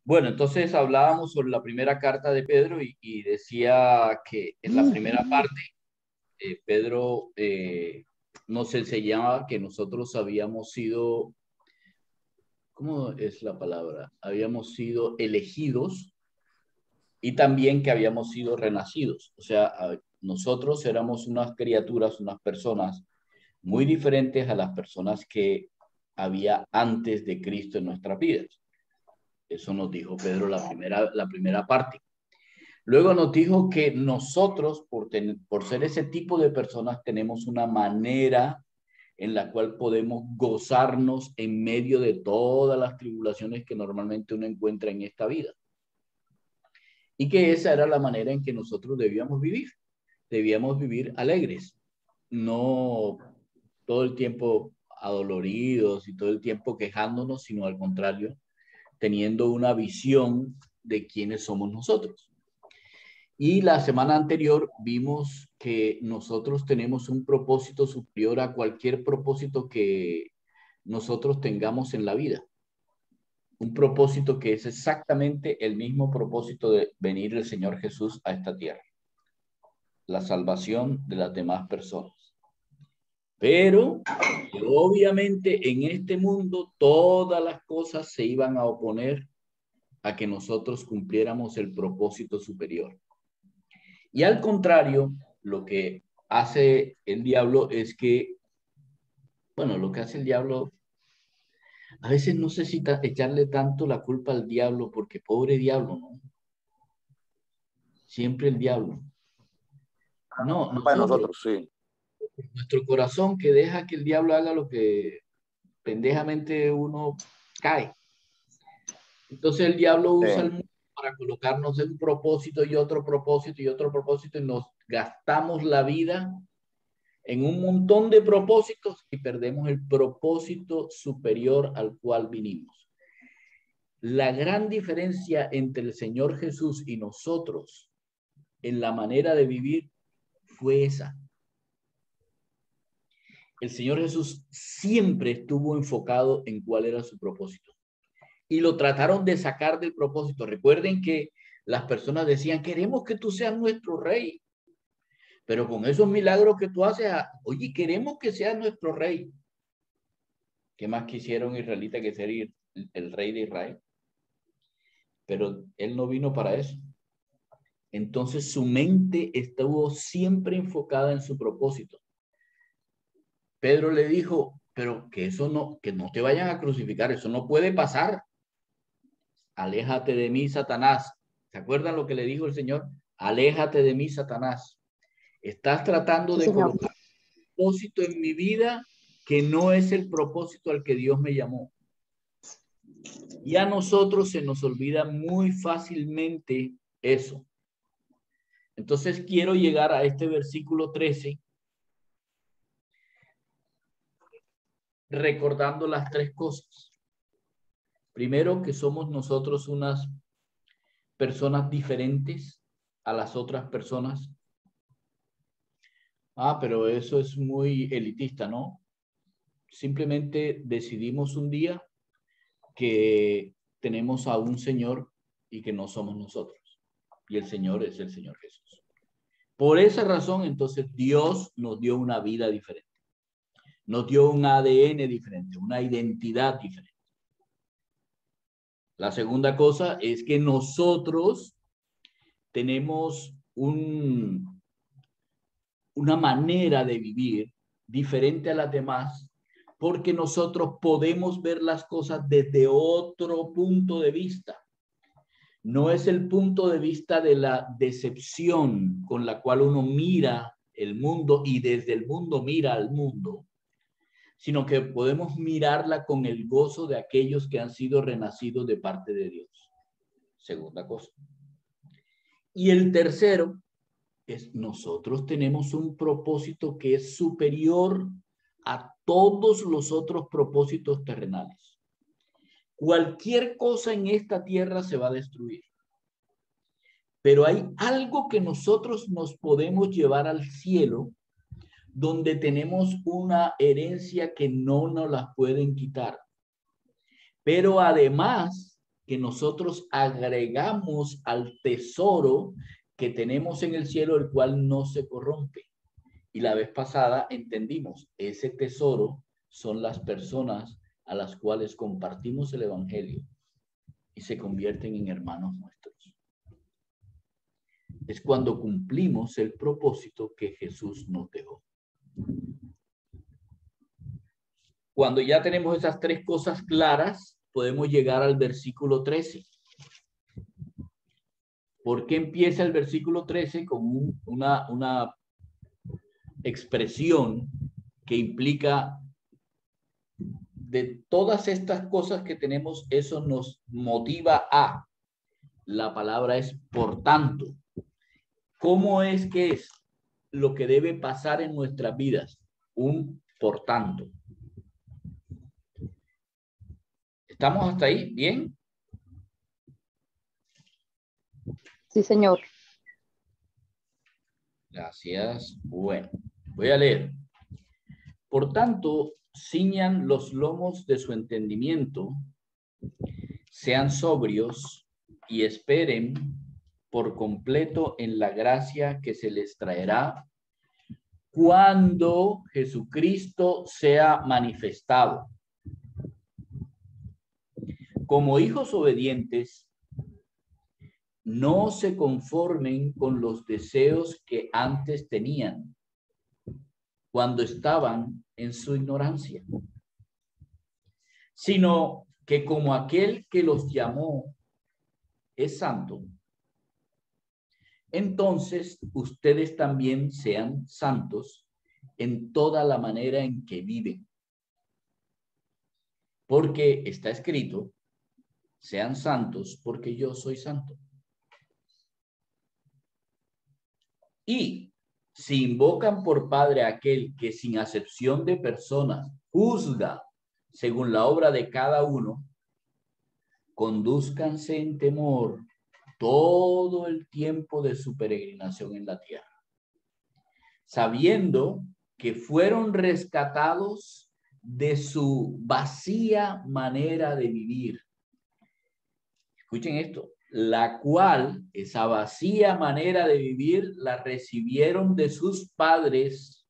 Bueno, entonces hablábamos sobre la primera carta de Pedro y decía que en la primera parte Pedro nos enseñaba que nosotros habíamos sido, ¿cómo es la palabra? Habíamos sido elegidos y también que habíamos sido renacidos. O sea, nosotros éramos unas criaturas, unas personas muy diferentes a las personas que había antes de Cristo en nuestras vidas. Eso nos dijo Pedro la primera parte. Luego nos dijo que nosotros, por ser ese tipo de personas, tenemos una manera en la cual podemos gozarnos en medio de todas las tribulaciones que normalmente uno encuentra en esta vida. Y que esa era la manera en que nosotros debíamos vivir. Debíamos vivir alegres, no todo el tiempo adoloridos y todo el tiempo quejándonos, sino al contrario, teniendo una visión de quiénes somos nosotros. Y la semana anterior vimos que nosotros tenemos un propósito superior a cualquier propósito que nosotros tengamos en la vida. Un propósito que es exactamente el mismo propósito de venir el Señor Jesús a esta tierra. La salvación de las demás personas. Pero obviamente en este mundo todas las cosas se iban a oponer a que nosotros cumpliéramos el propósito superior. Y al contrario, lo que hace el diablo es que, bueno, lo que hace el diablo, a veces no sé si echarle tanto la culpa al diablo, porque pobre diablo, ¿no? Siempre el diablo. No, Para nosotros, nosotros, sí. nuestro corazón que deja que el diablo haga lo que pendejamente uno cae. Entonces el diablo usa el Sí. mundo para colocarnos en un propósito y otro propósito y otro propósito y nos gastamos la vida en un montón de propósitos y perdemos el propósito superior al cual vinimos. La gran diferencia entre el Señor Jesús y nosotros en la manera de vivir fue esa. El Señor Jesús siempre estuvo enfocado en cuál era su propósito. Y lo trataron de sacar del propósito. Recuerden que las personas decían, queremos que tú seas nuestro rey. Pero con esos milagros que tú haces, oye, queremos que seas nuestro rey. ¿Qué más quisieron israelitas que ser el rey de Israel? Pero él no vino para eso. Entonces su mente estuvo siempre enfocada en su propósito. Pedro le dijo, pero que eso no, que no te vayan a crucificar, eso no puede pasar. Aléjate de mí, Satanás. ¿Se acuerdan lo que le dijo el Señor? Aléjate de mí, Satanás. Estás tratando Sí, de señor. colocar un propósito en mi vida que no es el propósito al que Dios me llamó. Y a nosotros se nos olvida muy fácilmente eso. Entonces quiero llegar a este versículo 13 recordando las tres cosas. Primero, que somos nosotros unas personas diferentes a las otras personas. Pero eso es muy elitista, ¿no? Simplemente decidimos un día que tenemos a un Señor y que no somos nosotros. Y el Señor es el Señor Jesús. Por esa razón, entonces, Dios nos dio una vida diferente. Nos dio un ADN diferente, una identidad diferente. La segunda cosa es que nosotros tenemos una manera de vivir diferente a las demás porque nosotros podemos ver las cosas desde otro punto de vista. No es el punto de vista de la decepción con la cual uno mira el mundo y desde el mundo mira al mundo, sino que podemos mirarla con el gozo de aquellos que han sido renacidos de parte de Dios. Segunda cosa. Y el tercero es nosotros tenemos un propósito que es superior a todos los otros propósitos terrenales. Cualquier cosa en esta tierra se va a destruir. Pero hay algo que nosotros nos podemos llevar al cielo donde tenemos una herencia que no nos la pueden quitar. Pero además que nosotros agregamos al tesoro que tenemos en el cielo, el cual no se corrompe. Y la vez pasada entendimos, ese tesoro son las personas a las cuales compartimos el evangelio y se convierten en hermanos nuestros. Es cuando cumplimos el propósito que Jesús nos dejó. Cuando ya tenemos esas tres cosas claras, podemos llegar al versículo 13. ¿Por qué empieza el versículo 13 con una expresión que implica de todas estas cosas que tenemos, eso nos motiva a? La palabra es por tanto. ¿Cómo es que es lo que debe pasar en nuestras vidas? Un por tanto. ¿Estamos hasta ahí? ¿Bien? Sí, señor. Gracias. Bueno, voy a leer. Por tanto, ciñan los lomos de su entendimiento, sean sobrios y esperen por completo en la gracia que se les traerá cuando Jesucristo sea manifestado. Como hijos obedientes, no se conformen con los deseos que antes tenían cuando estaban en su ignorancia, sino que como aquel que los llamó es santo, entonces ustedes también sean santos en toda la manera en que viven. Porque está escrito, sean santos porque yo soy santo. Y si invocan por Padre a aquel que sin acepción de personas juzga según la obra de cada uno, condúzcanse en temor todo el tiempo de su peregrinación en la tierra, sabiendo que fueron rescatados de su vacía manera de vivir. Escuchen esto, la cual, esa vacía manera de vivir, la recibieron de sus padres.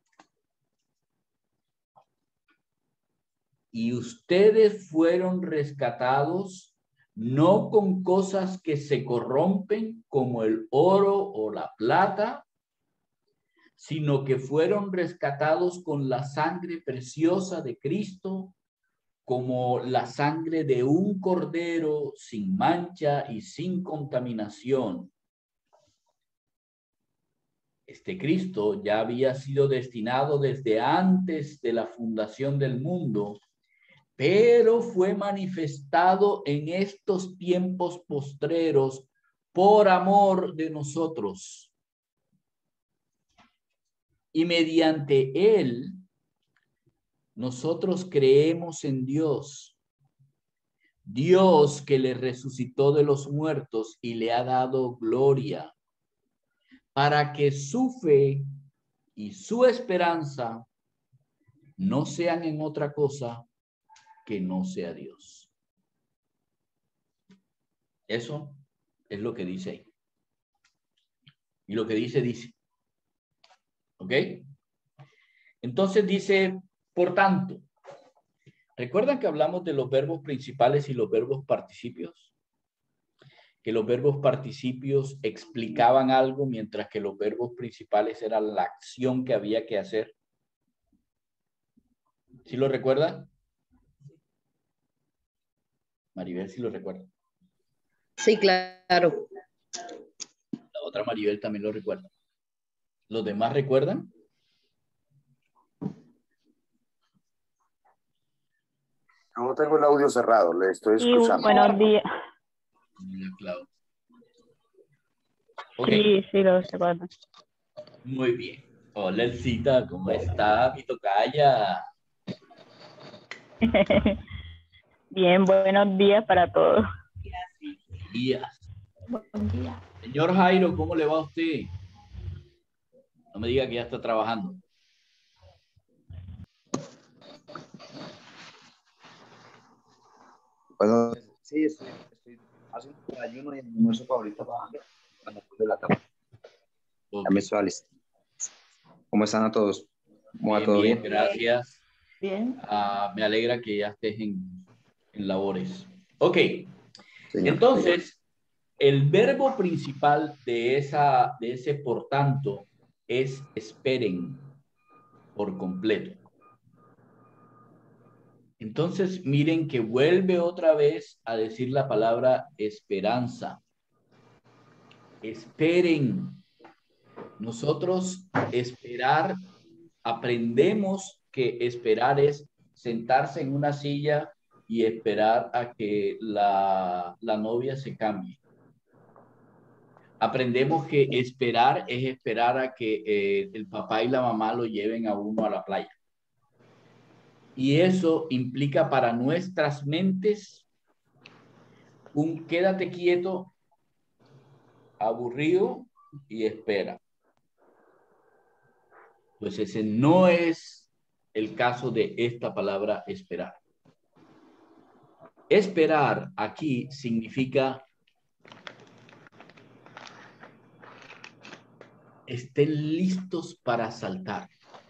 Y ustedes fueron rescatados no con cosas que se corrompen como el oro o la plata, sino que fueron rescatados con la sangre preciosa de Cristo, como la sangre de un cordero sin mancha y sin contaminación. Este Cristo ya había sido destinado desde antes de la fundación del mundo, pero fue manifestado en estos tiempos postreros por amor de nosotros. Y mediante él, nosotros creemos en Dios. Dios que le resucitó de los muertos y le ha dado gloria, para que su fe y su esperanza no sean en otra cosa que no sea Dios. Eso es lo que dice ahí. Y lo que dice. ¿Ok? Entonces dice, por tanto, ¿recuerdan que hablamos de los verbos principales y los verbos participios? Que los verbos participios explicaban algo, mientras que los verbos principales eran la acción que había que hacer. ¿Sí lo recuerda? Maribel, ¿sí lo recuerda? Sí, claro. La otra Maribel también lo recuerda. ¿Los demás recuerdan? No tengo el audio cerrado, le estoy Sí, escuchando. buenos días. Claro. Okay. Sí, sí, lo recuerdo. Muy bien. Hola, Elcita, ¿cómo está mi tocaya? Bien, buenos días para todos. Días. Buen día. Señor Jairo, ¿cómo le va a usted? No me diga que ya está trabajando. Bueno, Sí, estoy haciendo el ayuno y el almuerzo para ahorita para las 2 de la tarde. Ok. Ya me estoy alistando. ¿Cómo están a todos? ¿Cómo va Bien, todo bien, bien? gracias. Bien. Me alegra que ya estés en labores. Ok, Señor. entonces, el verbo principal de ese por tanto es esperen por completo. Entonces, miren que vuelve otra vez a decir la palabra esperanza. Esperen. Nosotros esperar, aprendemos que esperar es sentarse en una silla y esperar a que la novia se cambie. Aprendemos que esperar es esperar a que el papá y la mamá lo lleven a uno a la playa. Y eso implica para nuestras mentes un quédate quieto, aburrido y espera. Pues ese no es el caso de esta palabra esperar. Esperar aquí significa estén listos para saltar.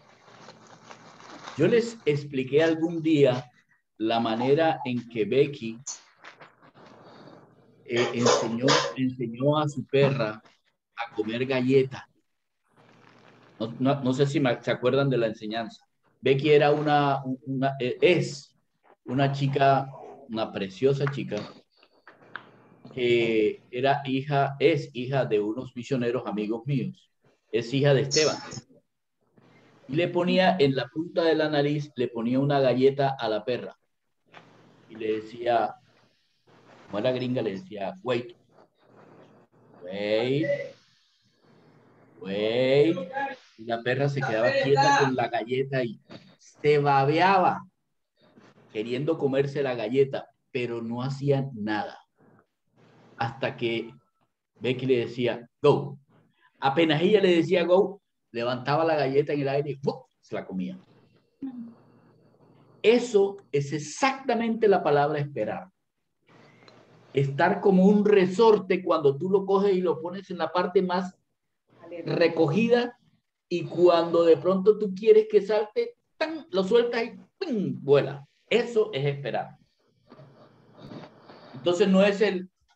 Yo les expliqué algún día la manera en que Becky enseñó a su perra a comer galleta. No sé si se acuerdan de la enseñanza. Becky era es una chica, una preciosa chica, que es hija de unos misioneros amigos míos. Es hija de Esteban. Y le ponía en la punta de la nariz, le ponía una galleta a la perra. Y le decía, como era gringa, le decía, wait, wait, wait. Y la perra se quedaba quieta con la galleta y se babeaba queriendo comerse la galleta, pero no hacía nada. Hasta que Becky le decía, go. Apenas ella le decía go, levantaba la galleta en el aire y ¡pum!, se la comía. Eso es exactamente la palabra esperar. Estar como un resorte cuando tú lo coges y lo pones en la parte más recogida y cuando de pronto tú quieres que salte, ¡tan!, lo sueltas y ¡pum!, vuela. Eso es esperar. Entonces no es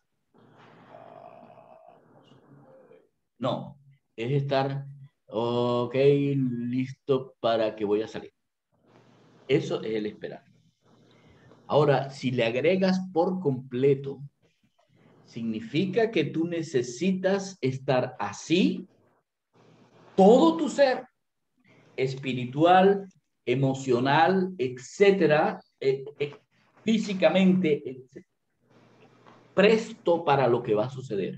no, es estar, ok, listo para que voy a salir. Eso es el esperar. Ahora, si le agregas por completo, significa que tú necesitas estar así, todo tu ser, espiritual, emocional, etcétera, físicamente, presto para lo que va a suceder.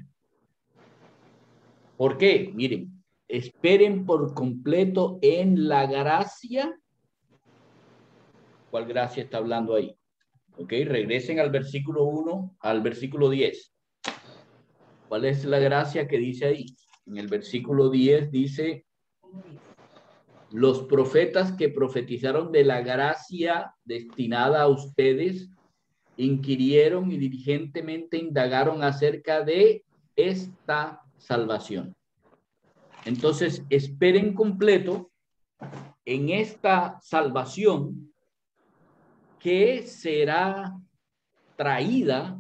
¿Por qué? Miren, esperen por completo en la gracia. ¿Cuál gracia está hablando ahí? Ok, regresen al versículo 1, al versículo 10. ¿Cuál es la gracia que dice ahí? En el versículo 10 dice, los profetas que profetizaron de la gracia destinada a ustedes, inquirieron y diligentemente indagaron acerca de esta salvación. Entonces, esperen completo en esta salvación que será traída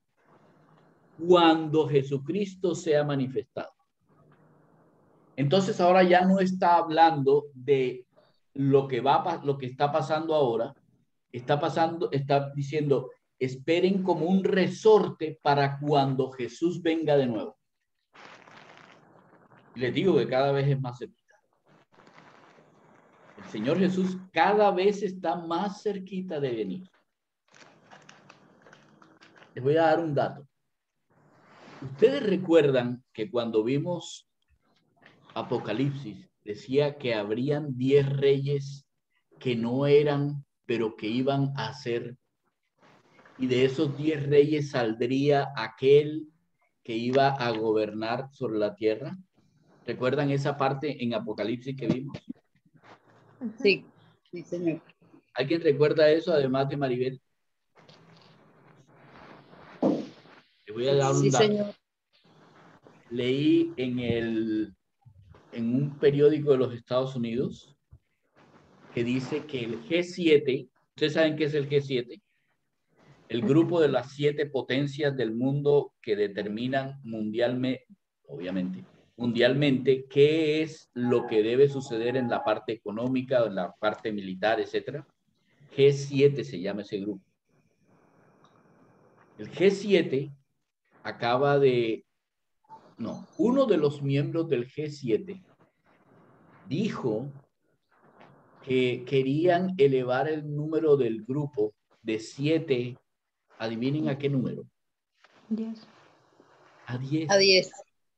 cuando Jesucristo sea manifestado. Entonces ahora ya no está hablando de lo que está pasando ahora, está diciendo, esperen como un resorte para cuando Jesús venga de nuevo. Y les digo que cada vez es más cerquita. El Señor Jesús cada vez está más cerquita de venir. Les voy a dar un dato. Ustedes recuerdan que cuando vimos Apocalipsis decía que habrían 10 reyes que no eran, pero que iban a ser, y de esos 10 reyes saldría aquel que iba a gobernar sobre la tierra. ¿Recuerdan esa parte en Apocalipsis que vimos? Sí, sí, señor. ¿Alguien recuerda eso además de Maribel? voy a dar un Sí, dato. señor. Leí en un periódico de los Estados Unidos que dice que el G7, ¿ustedes saben qué es el G7? El grupo de las 7 potencias del mundo que determinan mundialmente qué es lo que debe suceder en la parte económica, en la parte militar, etcétera. G7 se llama ese grupo. El G7 uno de los miembros del G7 dijo que querían elevar el número del grupo de 7, adivinen a qué número. 10. A 10. A 10.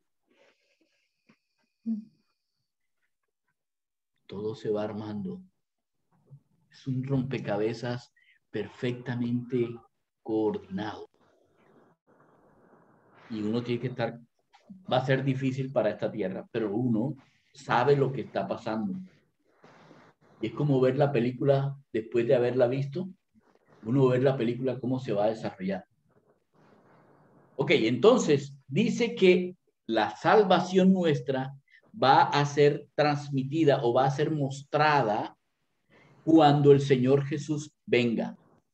Todo se va armando. Es un rompecabezas perfectamente coordinado. Y uno tiene que estar, va a ser difícil para esta tierra, pero uno sabe lo que está pasando. Y es como ver la película después de haberla visto, uno ver la película cómo se va a desarrollar. Ok, entonces dice que la salvación nuestra va a ser transmitida o va a ser mostrada cuando el Señor Jesús venga.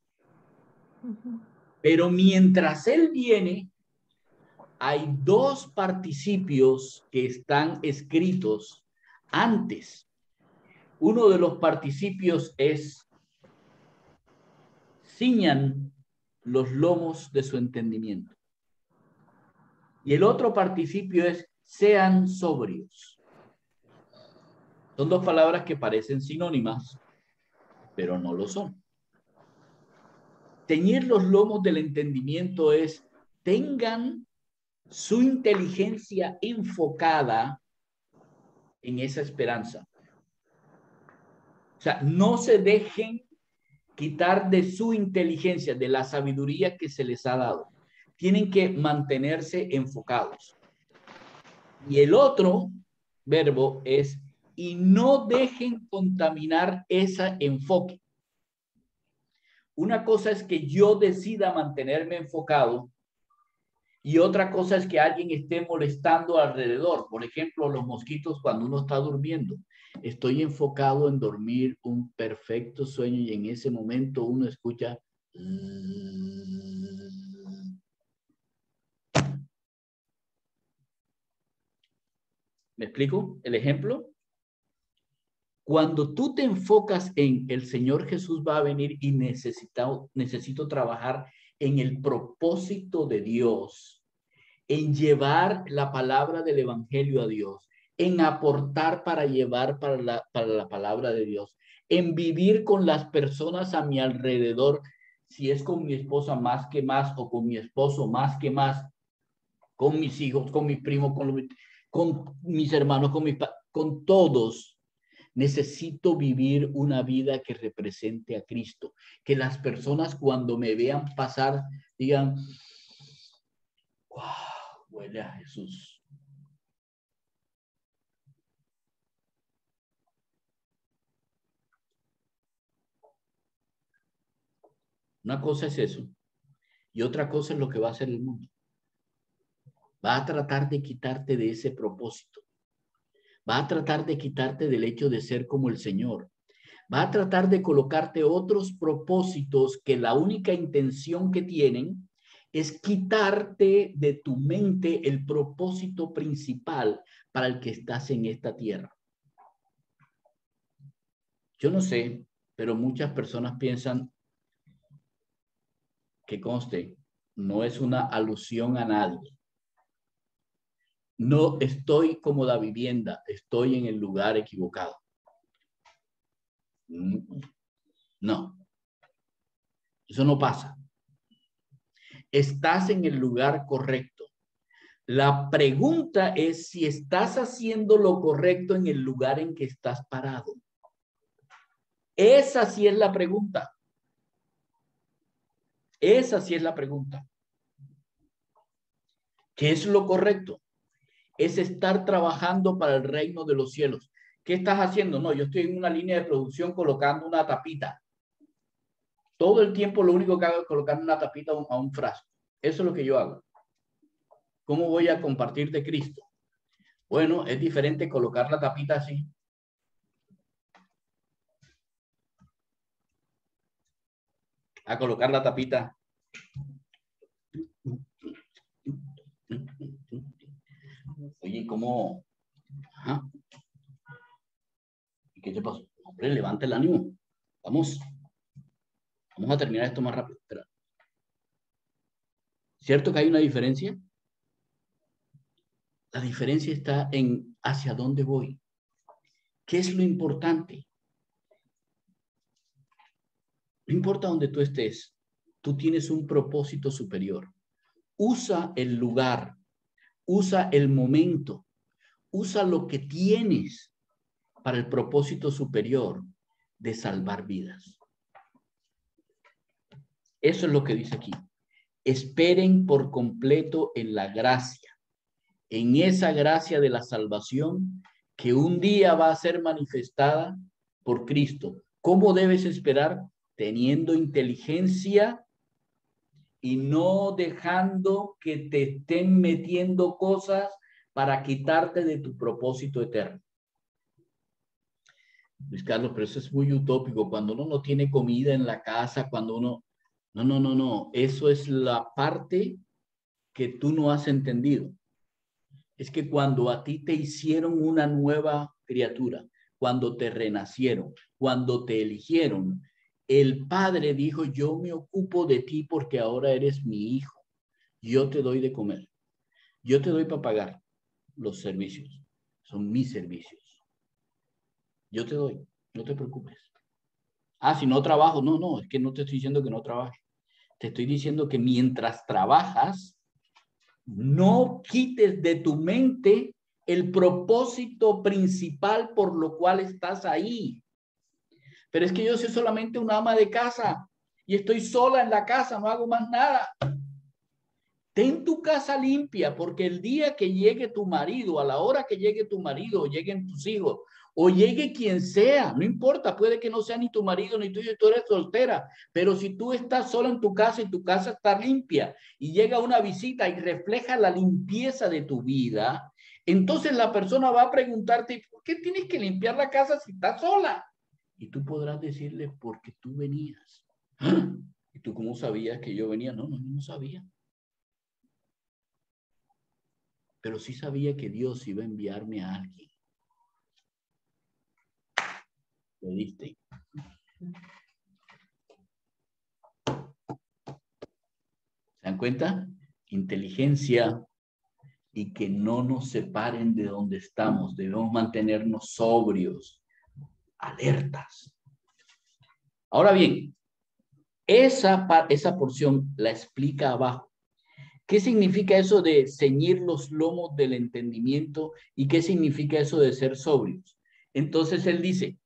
Pero mientras Él viene, hay 2 participios que están escritos antes. Uno de los participios es: ciñan los lomos de su entendimiento. Y el otro participio es: sean sobrios. Son 2 palabras que parecen sinónimas, pero no lo son. Ceñir los lomos del entendimiento es: tengan su inteligencia enfocada en esa esperanza. O sea, no se dejen quitar de su inteligencia, de la sabiduría que se les ha dado. Tienen que mantenerse enfocados. Y el otro verbo es: y no dejen contaminar ese enfoque. Una cosa es que yo decida mantenerme enfocado y otra cosa es que alguien esté molestando alrededor. Por ejemplo, los mosquitos cuando uno está durmiendo. Estoy enfocado en dormir un perfecto sueño y en ese momento uno escucha. ¿Me explico el ejemplo? Cuando tú te enfocas en el Señor Jesús va a venir y necesito trabajar en el propósito de Dios, en llevar la palabra del evangelio a Dios, en aportar para llevar para la palabra de Dios, en vivir con las personas a mi alrededor, si es con mi esposa más que más o con mi esposo más que más, con mis hijos, con mis primos, con mis hermanos, con todos. Necesito vivir una vida que represente a Cristo, que las personas cuando me vean pasar digan: wow, huele a Jesús. Una cosa es eso y otra cosa es lo que va a hacer el mundo. Va a tratar de quitarte de ese propósito. Va a tratar de quitarte del hecho de ser como el Señor. Va a tratar de colocarte otros propósitos que la única intención que tienen es quitarte de tu mente el propósito principal para el que estás en esta tierra. Yo no sé, pero muchas personas piensan, que conste, no es una alusión a nadie. No estoy como la vivienda, estoy en el lugar equivocado. No, eso no pasa. Estás en el lugar correcto. La pregunta es si estás haciendo lo correcto en el lugar en que estás parado. Esa sí es la pregunta. Esa sí es la pregunta. ¿Qué es lo correcto? Es estar trabajando para el reino de los cielos. ¿Qué estás haciendo? No, yo estoy en una línea de producción colocando una tapita. Todo el tiempo lo único que hago es colocar una tapita a un frasco. Eso es lo que yo hago. ¿Cómo voy a compartir de Cristo? Bueno, es diferente colocar la tapita así. A colocar la tapita. Oye, ¿cómo? Ajá. ¿Y qué te pasó? Hombre, levanta el ánimo. Vamos. Vamos a terminar esto más rápido. Espera. ¿Cierto que hay una diferencia? La diferencia está en hacia dónde voy. ¿Qué es lo importante? No importa dónde tú estés, tú tienes un propósito superior. Usa el lugar, usa el momento, usa lo que tienes para el propósito superior de salvar vidas. Eso es lo que dice aquí. Esperen por completo en la gracia, en esa gracia de la salvación que un día va a ser manifestada por Cristo. ¿Cómo debes esperar? Teniendo inteligencia y no dejando que te estén metiendo cosas para quitarte de tu propósito eterno. Luis Carlos, pero eso es muy utópico. Cuando uno no tiene comida en la casa, cuando uno... No. Eso es la parte que tú no has entendido. Es que cuando a ti te hicieron una nueva criatura, cuando te renacieron, cuando te eligieron, el Padre dijo, yo me ocupo de ti porque ahora eres mi hijo. Yo te doy de comer. Yo te doy para pagar los servicios. Son mis servicios. Yo te doy. No te preocupes. Ah, si no trabajo. No, es que no te estoy diciendo que no trabajes. Te estoy diciendo que mientras trabajas, no quites de tu mente el propósito principal por lo cual estás ahí. Pero es que yo soy solamente una ama de casa y estoy sola en la casa, no hago más nada. Ten tu casa limpia, porque el día que llegue tu marido, a la hora que llegue tu marido, o lleguen tus hijos, o llegue quien sea, no importa, puede que no sea ni tu marido ni tuyo, tú eres soltera, pero si tú estás sola en tu casa y tu casa está limpia y llega una visita y refleja la limpieza de tu vida, entonces la persona va a preguntarte, ¿por qué tienes que limpiar la casa si estás sola? Y tú podrás decirle, porque tú venías. ¿Y tú cómo sabías que yo venía? No sabía. Pero sí sabía que Dios iba a enviarme a alguien. ¿Le diste? ¿Se dan cuenta? Inteligencia y que no nos separen de donde estamos. Debemos mantenernos sobrios, alertas. Ahora bien, esa porción la explica abajo. ¿Qué significa eso de ceñir los lomos del entendimiento y qué significa eso de ser sobrios? Entonces él dice,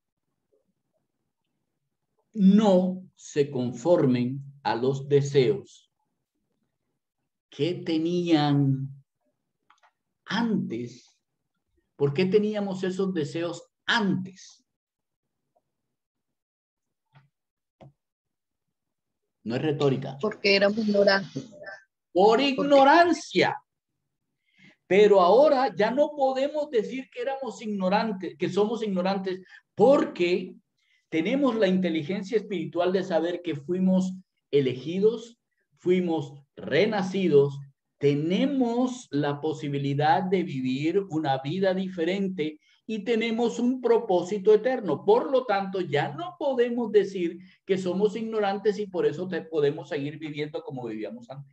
no se conformen a los deseos que tenían antes. ¿Por qué teníamos esos deseos antes? No es retórica. Porque éramos ignorantes. Por ignorancia. Pero ahora ya no podemos decir que éramos ignorantes, que somos ignorantes, porque tenemos la inteligencia espiritual de saber que fuimos elegidos, fuimos renacidos, tenemos la posibilidad de vivir una vida diferente y tenemos un propósito eterno. Por lo tanto, ya no podemos decir que somos ignorantes y por eso podemos seguir viviendo como vivíamos antes.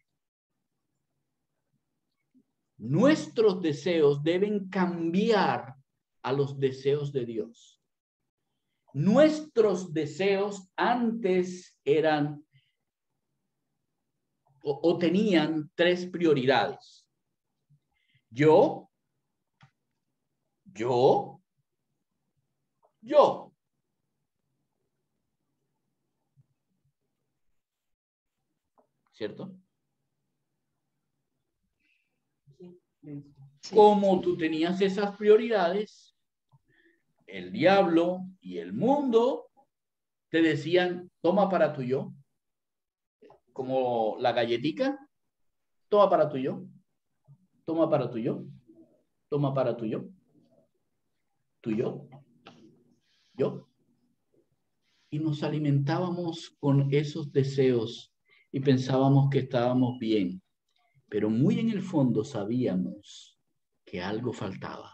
Nuestros deseos deben cambiar a los deseos de Dios. Nuestros deseos antes eran o tenían tres prioridades. Yo. ¿Cierto? Como tú tenías esas prioridades, el diablo y el mundo te decían, toma para tu yo. Como la galletica, toma para tu yo. Toma para tu yo. Toma para tu yo. Tu yo. Yo. Y nos alimentábamos con esos deseos y pensábamos que estábamos bien, pero muy en el fondo sabíamos que algo faltaba.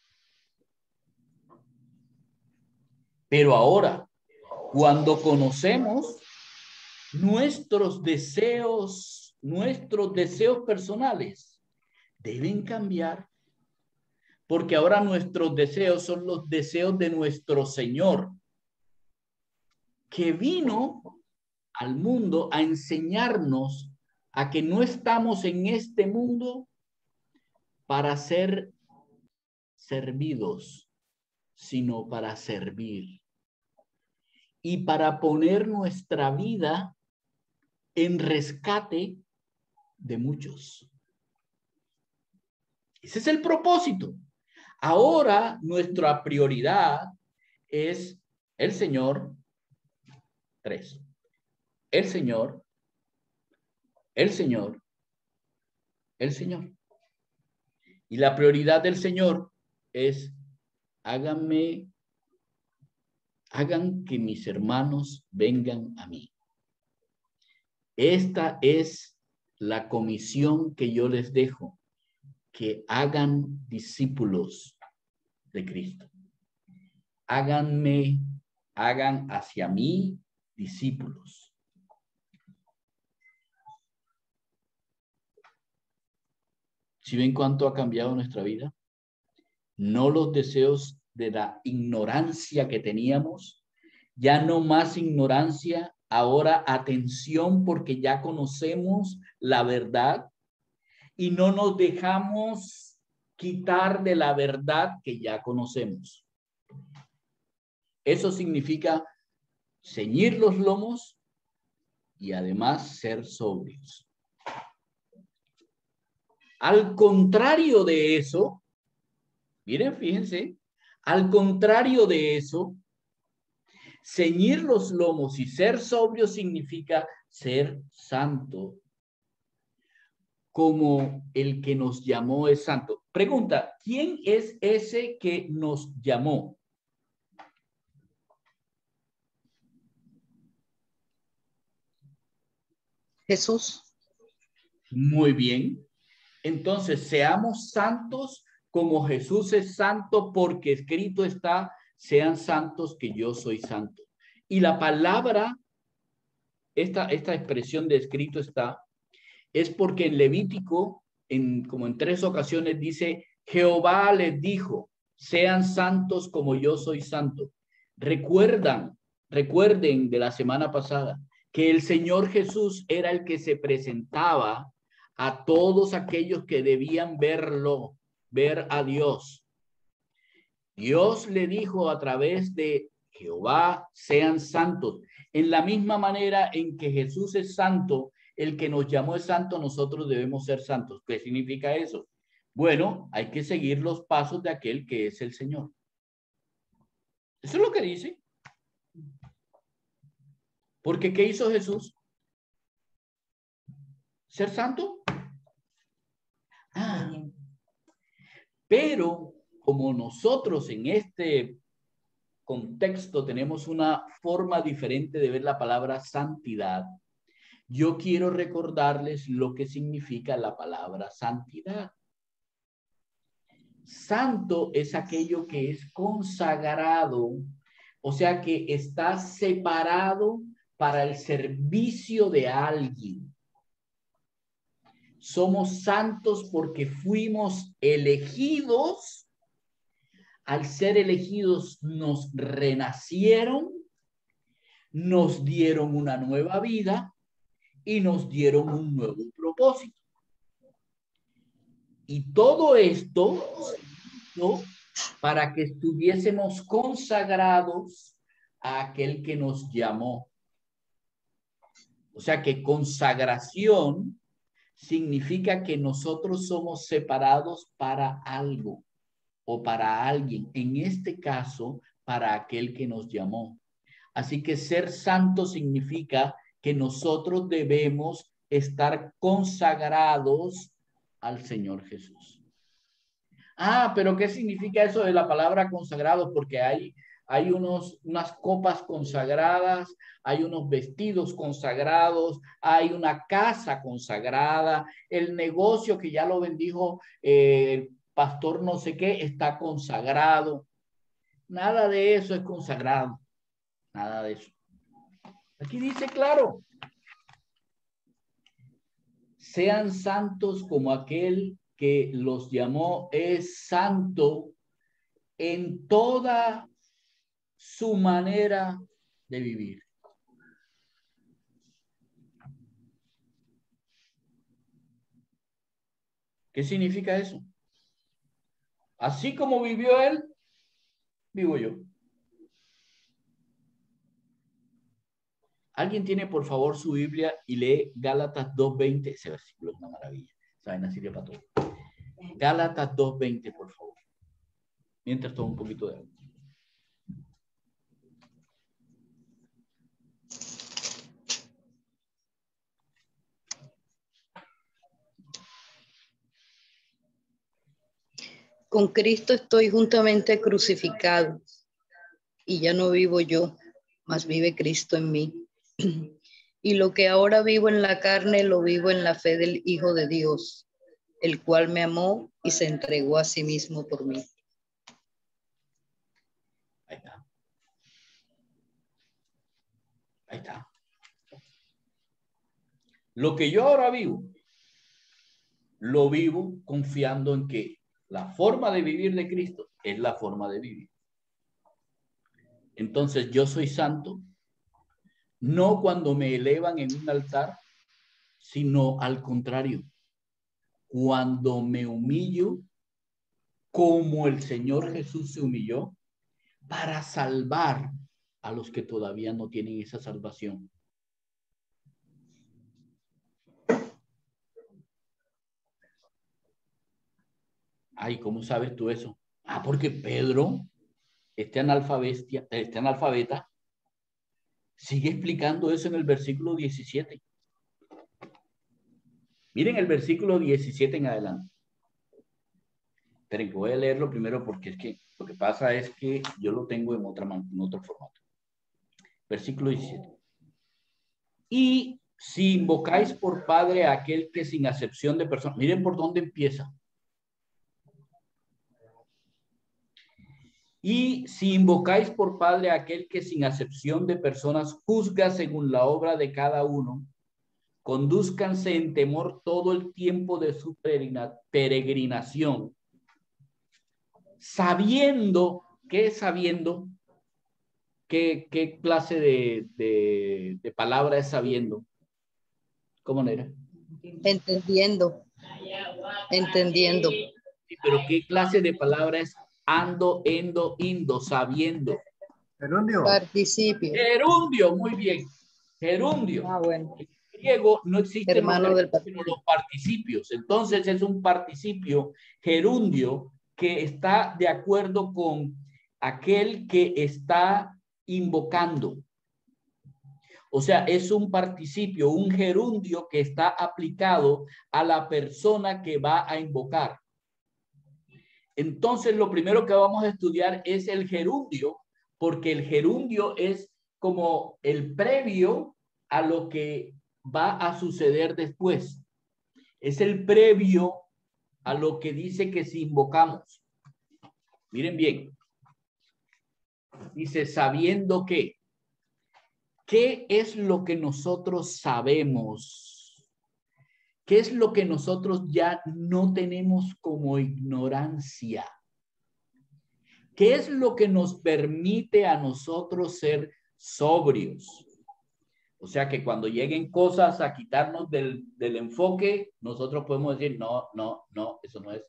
Pero ahora, cuando conocemos nuestros deseos personales, deben cambiar, porque ahora nuestros deseos son los deseos de nuestro Señor, que vino al mundo a enseñarnos a que no estamos en este mundo para ser servidos, sino para servir y para poner nuestra vida en rescate de muchos. Ese es el propósito. Ahora nuestra prioridad es el Señor. 3. El Señor, el Señor, el Señor. Y la prioridad del Señor es hagan que mis hermanos vengan a mí. Esta es la comisión que yo les dejo, que hagan discípulos de Cristo. Hagan hacia mí discípulos. ¿Sí ven cuánto ha cambiado nuestra vida? No los deseos de la ignorancia que teníamos, ya no más ignorancia, ahora atención porque ya conocemos la verdad y no nos dejamos quitar de la verdad que ya conocemos. Eso significa ceñir los lomos y además ser sobrios. Al contrario de eso, miren, fíjense, al contrario de eso, ceñir los lomos y ser sobrio significa ser santo, como el que nos llamó es santo. Pregunta, ¿quién es ese que nos llamó? Jesús. Muy bien. Entonces, seamos santos como Jesús es santo, porque escrito está, sean santos que yo soy santo. Y la palabra, esta expresión de escrito está, es porque en Levítico, como en 3 ocasiones dice, Jehová les dijo, sean santos como yo soy santo. Recuerden de la semana pasada que el Señor Jesús era el que se presentaba a todos aquellos que debían ver a Dios. Dios le dijo a través de Jehová, sean santos. En la misma manera en que Jesús es santo, el que nos llamó es santo, nosotros debemos ser santos. ¿Qué significa eso? Bueno, hay que seguir los pasos de aquel que es el Señor. Eso es lo que dice. Porque ¿qué hizo Jesús? ¿Ser santo? Pero como nosotros en este contexto tenemos una forma diferente de ver la palabra santidad, yo quiero recordarles lo que significa la palabra santidad. Santo es aquello que es consagrado, o sea que está separado para el servicio de alguien. Somos santos porque fuimos elegidos. Al ser elegidos nos renacieron, nos dieron una nueva vida y nos dieron un nuevo propósito. Y todo esto, ¿no?, para que estuviésemos consagrados a aquel que nos llamó. O sea que consagración significa que nosotros somos separados para algo o para alguien, en este caso, para aquel que nos llamó. Así que ser santo significa que nosotros debemos estar consagrados al Señor Jesús. Ah, pero ¿qué significa eso de la palabra consagrado? Porque hay unas copas consagradas, hay unos vestidos consagrados, hay una casa consagrada, el negocio que ya lo bendijo el pastor no sé qué está consagrado. Nada de eso es consagrado, nada de eso. Aquí dice claro, sean santos como aquel que los llamó es santo en toda su manera de vivir. ¿Qué significa eso? Así como vivió él, vivo yo. ¿Alguien tiene, por favor, su Biblia y lee Gálatas 2:20? Ese versículo es una maravilla. Saben, así sirve para todo. Gálatas 2:20, por favor. Mientras tomo un poquito de agua. Con Cristo estoy juntamente crucificado, y ya no vivo yo, mas vive Cristo en mí. Y lo que ahora vivo en la carne, lo vivo en la fe del Hijo de Dios, el cual me amó y se entregó a sí mismo por mí. Ahí está. Ahí está. Lo que yo ahora vivo, lo vivo confiando en que la forma de vivir de Cristo es la forma de vivir. Entonces yo soy santo, no cuando me elevan en un altar, sino al contrario, cuando me humillo como el Señor Jesús se humilló para salvar a los que todavía no tienen esa salvación. Ay, ¿cómo sabes tú eso? Ah, porque Pedro, este analfabeta, sigue explicando eso en el versículo 17. Miren el versículo 17 en adelante. Esperen, voy a leerlo primero porque es que lo que pasa es que yo lo tengo en otro formato. Versículo 17. Y si invocáis por Padre a aquel que sin acepción de personas, miren por dónde empieza. Y si invocáis por Padre a aquel que sin acepción de personas juzga según la obra de cada uno, condúzcanse en temor todo el tiempo de su peregrinación, sabiendo, ¿qué sabiendo? ¿Qué clase de palabra es sabiendo? ¿Cómo era? Entendiendo. Sí, pero ¿qué clase de palabra es ando, endo, indo, sabiendo? Gerundio. Participio. Gerundio, muy bien. Gerundio. Ah, bueno. En griego no existen Hermano del sino los participios. Entonces es un participio gerundio que está de acuerdo con aquel que está invocando. O sea, es un participio, un gerundio que está aplicado a la persona que va a invocar. Entonces, lo primero que vamos a estudiar es el gerundio, porque el gerundio es como el previo a lo que va a suceder después. Es el previo a lo que dice que si invocamos. Miren bien. Dice, sabiendo que. ¿Qué es lo que nosotros sabemos? ¿Qué es lo que nosotros ya no tenemos como ignorancia? ¿Qué es lo que nos permite a nosotros ser sobrios? O sea que cuando lleguen cosas a quitarnos del enfoque, nosotros podemos decir, no, eso no es.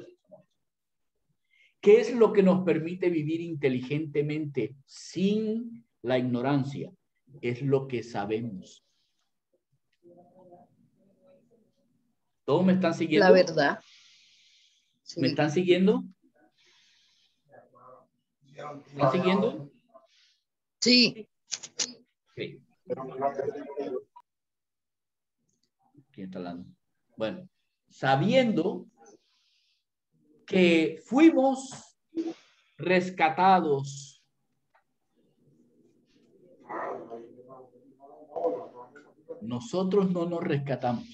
¿Qué es lo que nos permite vivir inteligentemente sin la ignorancia? Es lo que sabemos. ¿Todos me están siguiendo? La verdad. Sí. ¿Me están siguiendo? ¿Me están siguiendo? Sí. Sí. ¿Quién está hablando? Bueno, sabiendo que fuimos rescatados. Nosotros no nos rescatamos.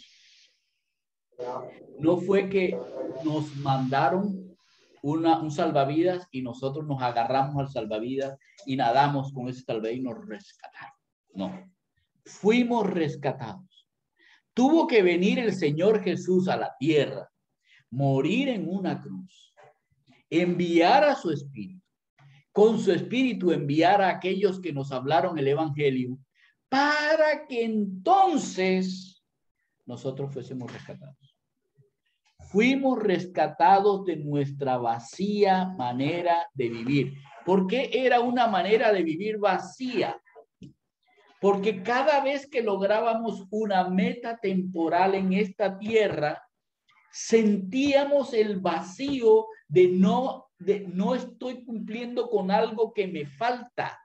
No fue que nos mandaron un salvavidas y nosotros nos agarramos al salvavidas y nadamos con ese salvavidas y nos rescataron. No, fuimos rescatados. Tuvo que venir el Señor Jesús a la tierra, morir en una cruz, enviar a su espíritu, con su espíritu enviar a aquellos que nos hablaron el evangelio, para que entonces nosotros fuésemos rescatados. Fuimos rescatados de nuestra vacía manera de vivir. ¿Por qué era una manera de vivir vacía? Porque cada vez que lográbamos una meta temporal en esta tierra, sentíamos el vacío de no estoy cumpliendo con algo que me falta.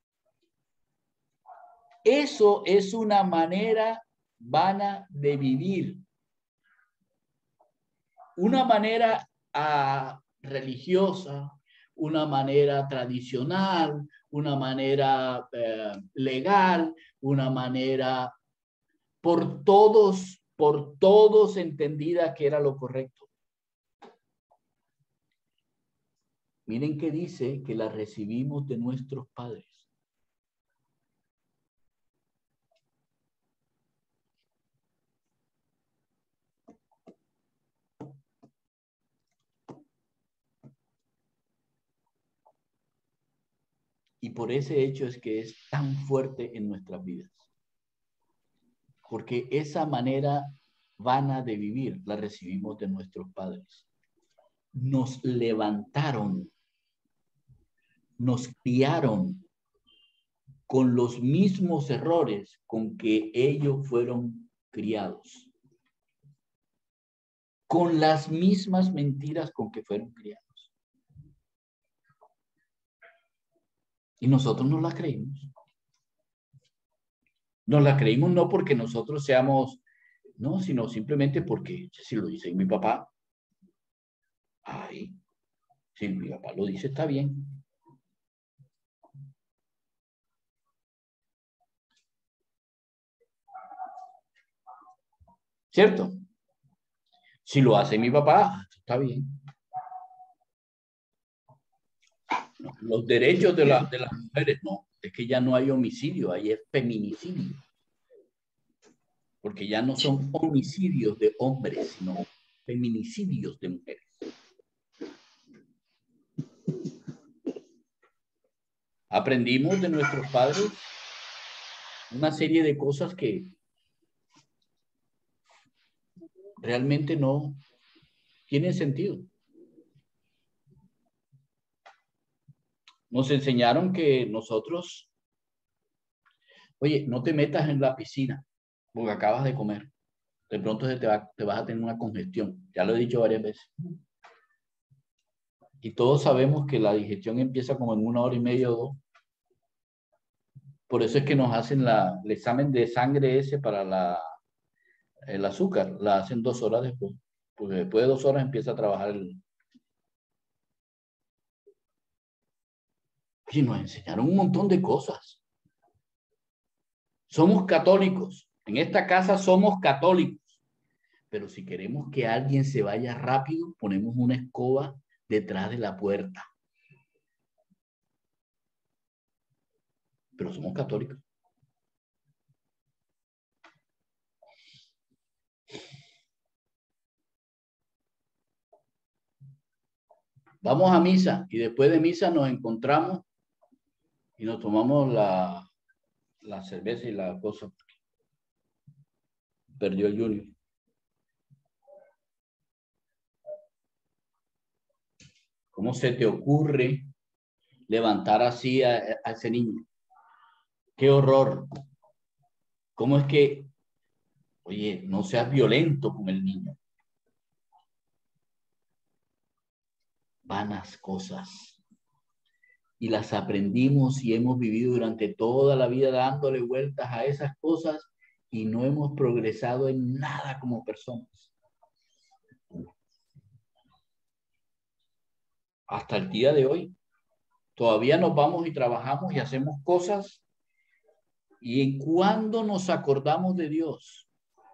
Eso es una manera vana de vivir. Una manera religiosa, una manera tradicional, una manera legal, una manera por todos entendida que era lo correcto. Miren que dice que la recibimos de nuestros padres. Y por ese hecho es que es tan fuerte en nuestras vidas. Porque esa manera vana de vivir la recibimos de nuestros padres. Nos levantaron, nos criaron con los mismos errores con que ellos fueron criados. Con las mismas mentiras con que fueron criados. Y nosotros no las creímos. Nos la creímos no porque nosotros seamos, no, sino simplemente porque, si lo dice mi papá, ay, si mi papá lo dice, está bien. ¿Cierto? Si lo hace mi papá, está bien. No, los derechos de las mujeres, no, es que ya no hay homicidio, ahí es feminicidio. Porque ya no son homicidios de hombres, sino feminicidios de mujeres. Aprendimos de nuestros padres una serie de cosas que realmente no tienen sentido. Nos enseñaron que nosotros, oye, no te metas en la piscina porque acabas de comer. De pronto te vas a tener una congestión. Ya lo he dicho varias veces. Y todos sabemos que la digestión empieza como en 1 hora y media o 2. Por eso es que nos hacen el examen de sangre ese para el azúcar. La hacen 2 horas después. Porque después de 2 horas empieza a trabajar Y nos enseñaron un montón de cosas. Somos católicos. En esta casa somos católicos. Pero si queremos que alguien se vaya rápido, ponemos una escoba detrás de la puerta. Pero somos católicos. Vamos a misa y después de misa nos encontramos y nos tomamos la cerveza y la cosa. Perdió el Junior. ¿Cómo se te ocurre levantar así a ese niño? ¡Qué horror! ¿Cómo es que, oye, no seas violento con el niño? Vanas cosas. Y las aprendimos y hemos vivido durante toda la vida dándole vueltas a esas cosas y no hemos progresado en nada como personas. hasta el día de hoy. Todavía nos vamos y trabajamos y hacemos cosas. ¿Y en cuándo nos acordamos de Dios?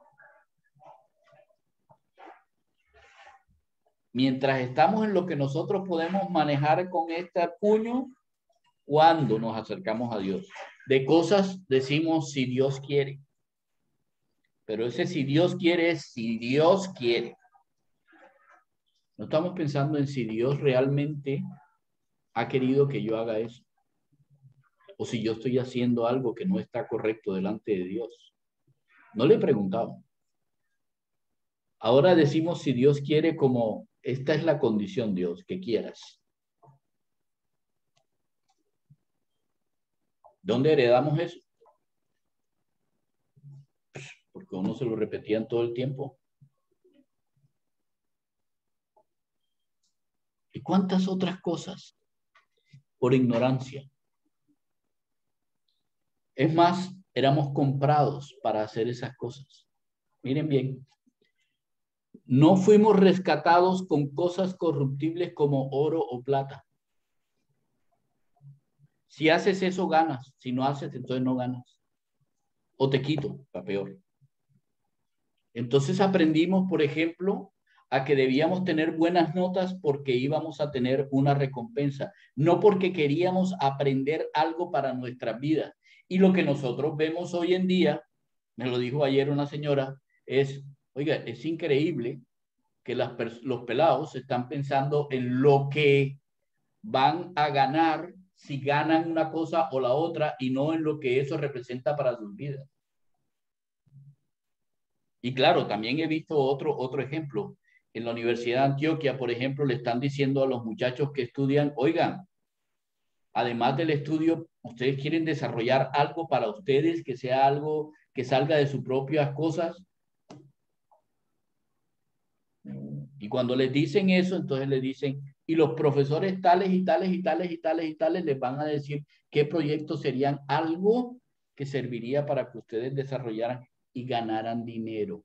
Mientras estamos en lo que nosotros podemos manejar con este puño, ¿cuándo nos acercamos a Dios? De cosas decimos si Dios quiere. Pero ese si Dios quiere es si Dios quiere. No estamos pensando en si Dios realmente ha querido que yo haga eso. O si yo estoy haciendo algo que no está correcto delante de Dios. No le he preguntado. Ahora decimos si Dios quiere como esta es la condición, Dios, que quieras. ¿Dónde heredamos eso? Porque uno se lo repetían todo el tiempo. ¿Y cuántas otras cosas? Por ignorancia. Es más, éramos comprados para hacer esas cosas. Miren bien. No fuimos rescatados con cosas corruptibles como oro o plata. Si haces eso, ganas. Si no haces, entonces no ganas. O te quito, para peor. Entonces aprendimos, por ejemplo, a que debíamos tener buenas notas porque íbamos a tener una recompensa, no porque queríamos aprender algo para nuestras vidas. Y lo que nosotros vemos hoy en día, me lo dijo ayer una señora, es, oiga, es increíble que los pelados están pensando en lo que van a ganar si ganan una cosa o la otra y no en lo que eso representa para sus vidas. Y claro, también he visto otro ejemplo. En la Universidad de Antioquia, por ejemplo, le están diciendo a los muchachos que estudian, oigan, además del estudio, ustedes quieren desarrollar algo para ustedes, que sea algo que salga de sus propias cosas. Y cuando les dicen eso, entonces les dicen, y los profesores tales y tales y tales y tales y tales les van a decir qué proyectos serían algo que serviría para que ustedes desarrollaran y ganaran dinero.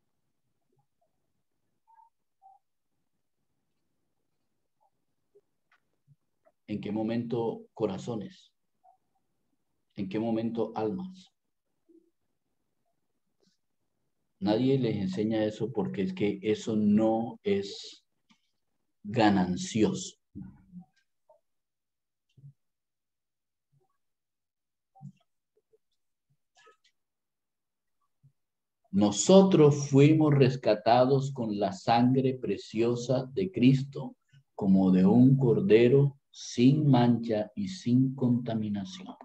¿En qué momento corazones? ¿En qué momento almas? Nadie les enseña eso porque es que eso no es ganancioso. Nosotros fuimos rescatados con la sangre preciosa de Cristo, como de un cordero sin mancha y sin contaminación.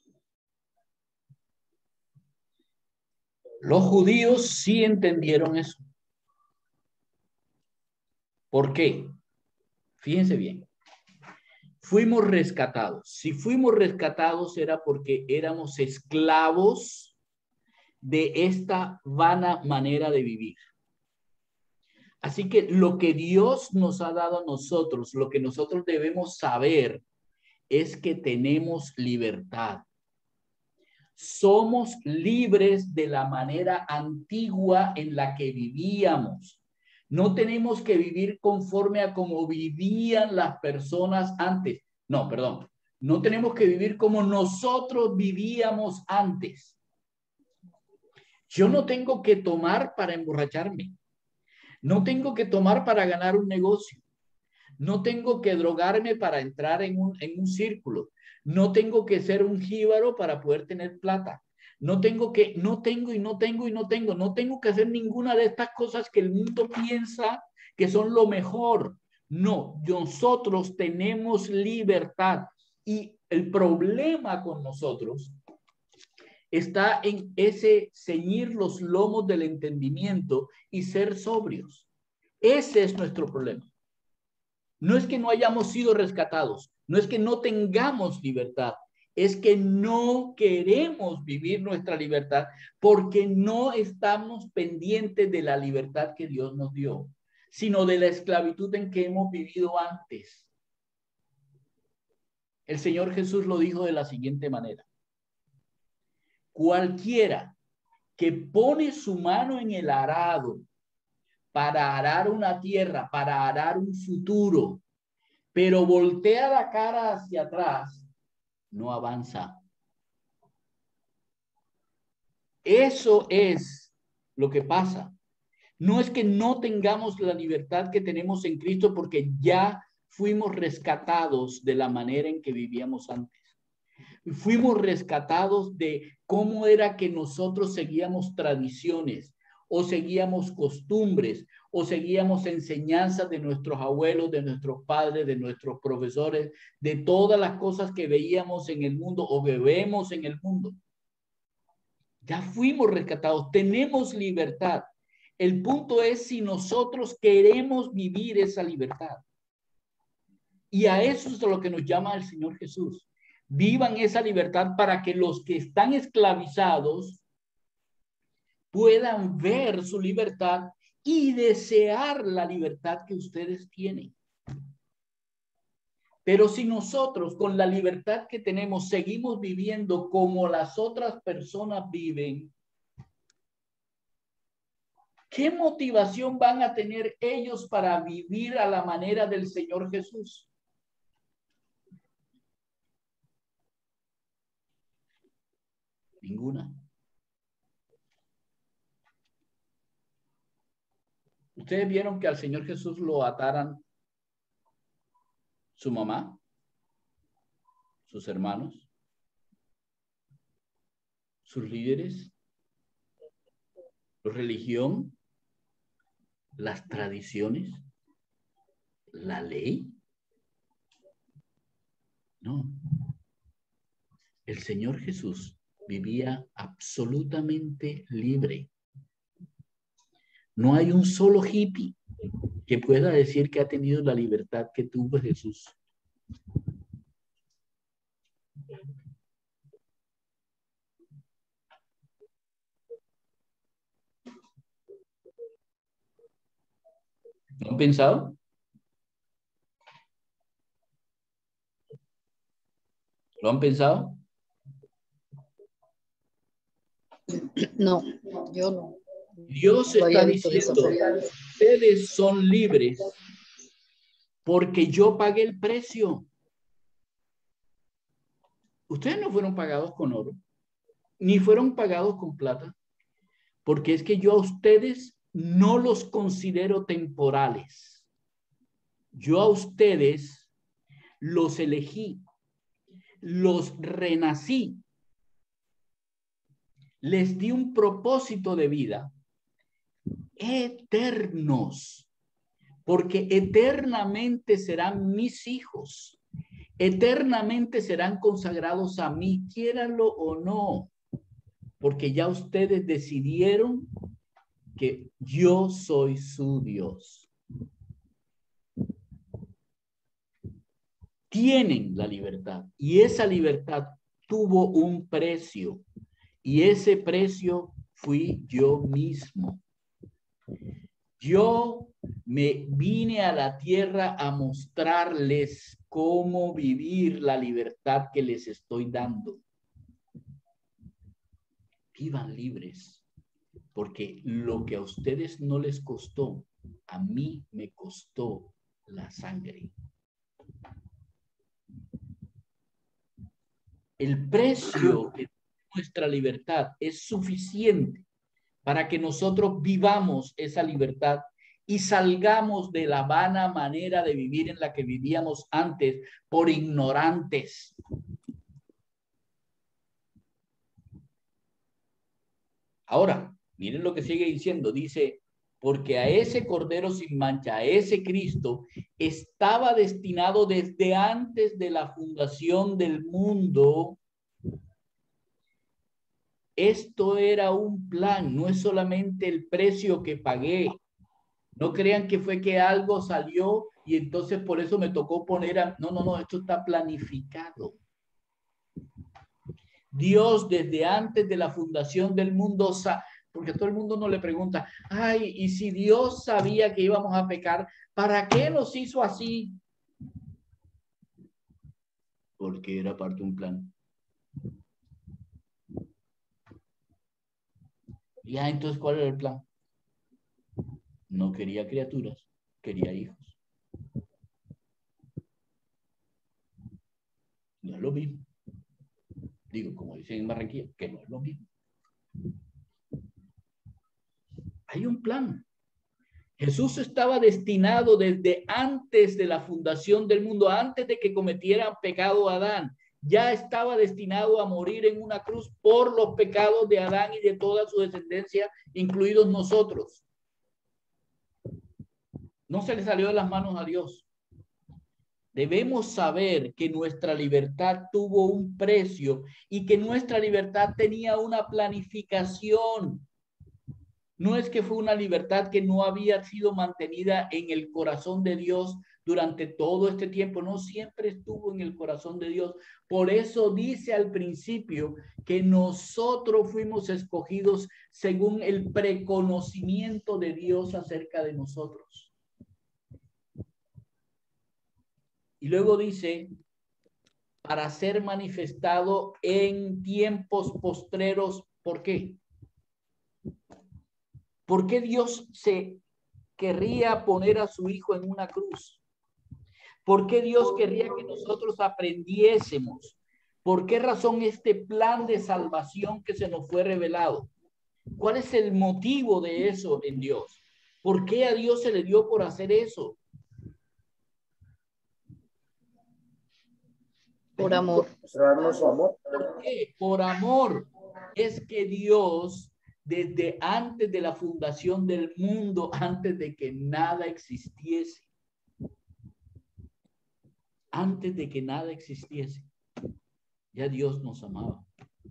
Los judíos sí entendieron eso. ¿Por qué? Fíjense bien. Fuimos rescatados. Si fuimos rescatados era porque éramos esclavos de esta vana manera de vivir. Así que lo que Dios nos ha dado a nosotros, lo que nosotros debemos saber es que tenemos libertad. Somos libres de la manera antigua en la que vivíamos. No tenemos que vivir conforme a como vivían las personas antes. No, perdón. No tenemos que vivir como nosotros vivíamos antes. Yo no tengo que tomar para emborracharme. No tengo que tomar para ganar un negocio. No tengo que drogarme para entrar en un círculo. No tengo que ser un jíbaro para poder tener plata. No tengo que hacer ninguna de estas cosas que el mundo piensa que son lo mejor. No, nosotros tenemos libertad. Y el problema con nosotros está en ese ceñir los lomos del entendimiento y ser sobrios. Ese es nuestro problema. No es que no hayamos sido rescatados, no es que no tengamos libertad, es que no queremos vivir nuestra libertad porque no estamos pendientes de la libertad que Dios nos dio, sino de la esclavitud en que hemos vivido antes. El Señor Jesús lo dijo de la siguiente manera: cualquiera que pone su mano en el arado para arar una tierra, para arar un futuro, pero voltea la cara hacia atrás, no avanza. Eso es lo que pasa. No es que no tengamos la libertad que tenemos en Cristo porque ya fuimos rescatados de la manera en que vivíamos antes. Fuimos rescatados de cómo era que nosotros seguíamos tradiciones o seguíamos costumbres o seguíamos enseñanzas de nuestros abuelos, de nuestros padres, de nuestros profesores, de todas las cosas que veíamos en el mundo o que vemos en el mundo. Ya fuimos rescatados, tenemos libertad. El punto es si nosotros queremos vivir esa libertad. Y a eso es a lo que nos llama el Señor Jesús. Vivan esa libertad para que los que están esclavizados puedan ver su libertad y desear la libertad que ustedes tienen. Pero si nosotros con la libertad que tenemos seguimos viviendo como las otras personas viven, ¿qué motivación van a tener ellos para vivir a la manera del Señor Jesús? Ninguna. Ustedes vieron que al Señor Jesús lo ataran su mamá, sus hermanos, sus líderes, la religión, las tradiciones, la ley. No. El Señor Jesús vivía absolutamente libre. No hay un solo hippie que pueda decir que ha tenido la libertad que tuvo Jesús. ¿Lo han pensado? ¿Lo han pensado? No, yo no. Dios está diciendo, ustedes son libres porque yo pagué el precio. Ustedes no fueron pagados con oro, ni fueron pagados con plata, porque es que yo a ustedes no los considero temporales. Yo a ustedes los elegí, los renací, les di un propósito de vida eternos, porque eternamente serán mis hijos, eternamente serán consagrados a mí, quiéranlo o no, porque ya ustedes decidieron que yo soy su Dios. Tienen la libertad y esa libertad tuvo un precio y ese precio fui yo mismo. Yo me vine a la tierra a mostrarles cómo vivir la libertad que les estoy dando. Vivan libres, porque lo que a ustedes no les costó, a mí me costó la sangre. El precio de nuestra libertad es suficiente para que nosotros vivamos esa libertad y salgamos de la vana manera de vivir en la que vivíamos antes por ignorantes. Ahora, miren lo que sigue diciendo. Dice, porque a ese Cordero sin mancha, a ese Cristo, estaba destinado desde antes de la fundación del mundo. Esto era un plan, no es solamente el precio que pagué. No crean que fue que algo salió y entonces por eso me tocó poner a... No, no, no, esto está planificado. Dios desde antes de la fundación del mundo, porque a todo el mundo no le pregunta, ay, y si Dios sabía que íbamos a pecar, ¿para qué nos hizo así? Porque era parte de un plan. Ya, entonces, ¿cuál era el plan? No quería criaturas, quería hijos. No es lo mismo. Digo, como dicen en Barranquilla, que no es lo mismo. Hay un plan. Jesús estaba destinado desde antes de la fundación del mundo, antes de que cometiera pecado Adán. Ya estaba destinado a morir en una cruz por los pecados de Adán y de toda su descendencia, incluidos nosotros. No se le salió de las manos a Dios. Debemos saber que nuestra libertad tuvo un precio y que nuestra libertad tenía una planificación. No es que fue una libertad que no había sido mantenida en el corazón de Dios durante todo este tiempo, no, siempre estuvo en el corazón de Dios. Por eso dice al principio que nosotros fuimos escogidos según el preconocimiento de Dios acerca de nosotros. Y luego dice, para ser manifestado en tiempos postreros, ¿por qué? ¿Por qué Dios se querría poner a su hijo en una cruz? ¿Por qué Dios querría que nosotros aprendiésemos? ¿Por qué razón este plan de salvación que se nos fue revelado? ¿Cuál es el motivo de eso en Dios? ¿Por qué a Dios se le dio por hacer eso? Por amor. ¿Por qué? Por amor. Es que Dios, desde antes de la fundación del mundo, antes de que nada existiese, antes de que nada existiese, ya Dios nos amaba.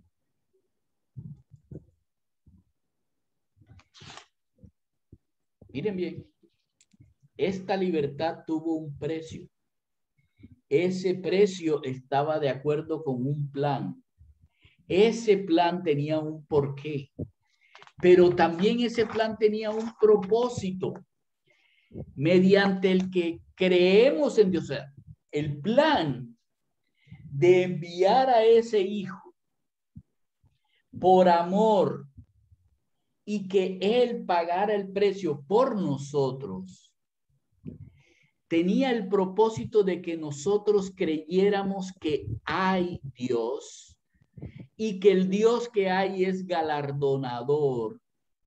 Miren bien, esta libertad tuvo un precio. Ese precio estaba de acuerdo con un plan. Ese plan tenía un porqué, pero también ese plan tenía un propósito mediante el que creemos en Dios. O sea, el plan de enviar a ese hijo por amor y que él pagara el precio por nosotros, tenía el propósito de que nosotros creyéramos que hay Dios y que el Dios que hay es galardonador.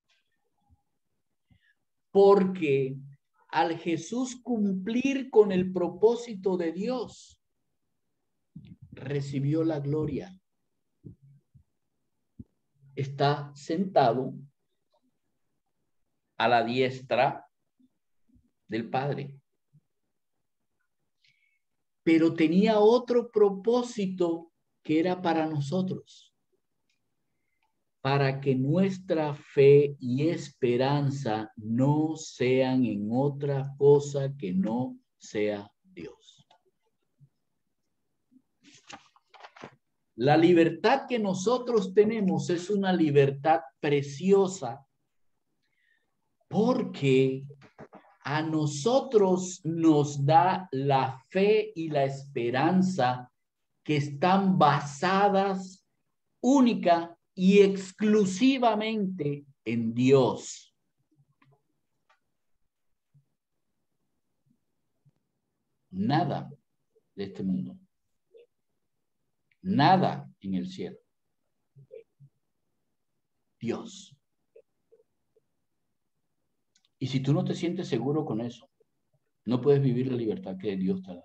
Porque al Jesús cumplir con el propósito de Dios, recibió la gloria. Está sentado a la diestra del Padre. Pero tenía otro propósito que era para nosotros, para que nuestra fe y esperanza no sean en otra cosa que no sea Dios. La libertad que nosotros tenemos es una libertad preciosa porque a nosotros nos da la fe y la esperanza que están basadas única y exclusivamente en Dios. Nada de este mundo. Nada en el cielo. Dios. Y si tú no te sientes seguro con eso, no puedes vivir la libertad que Dios te da.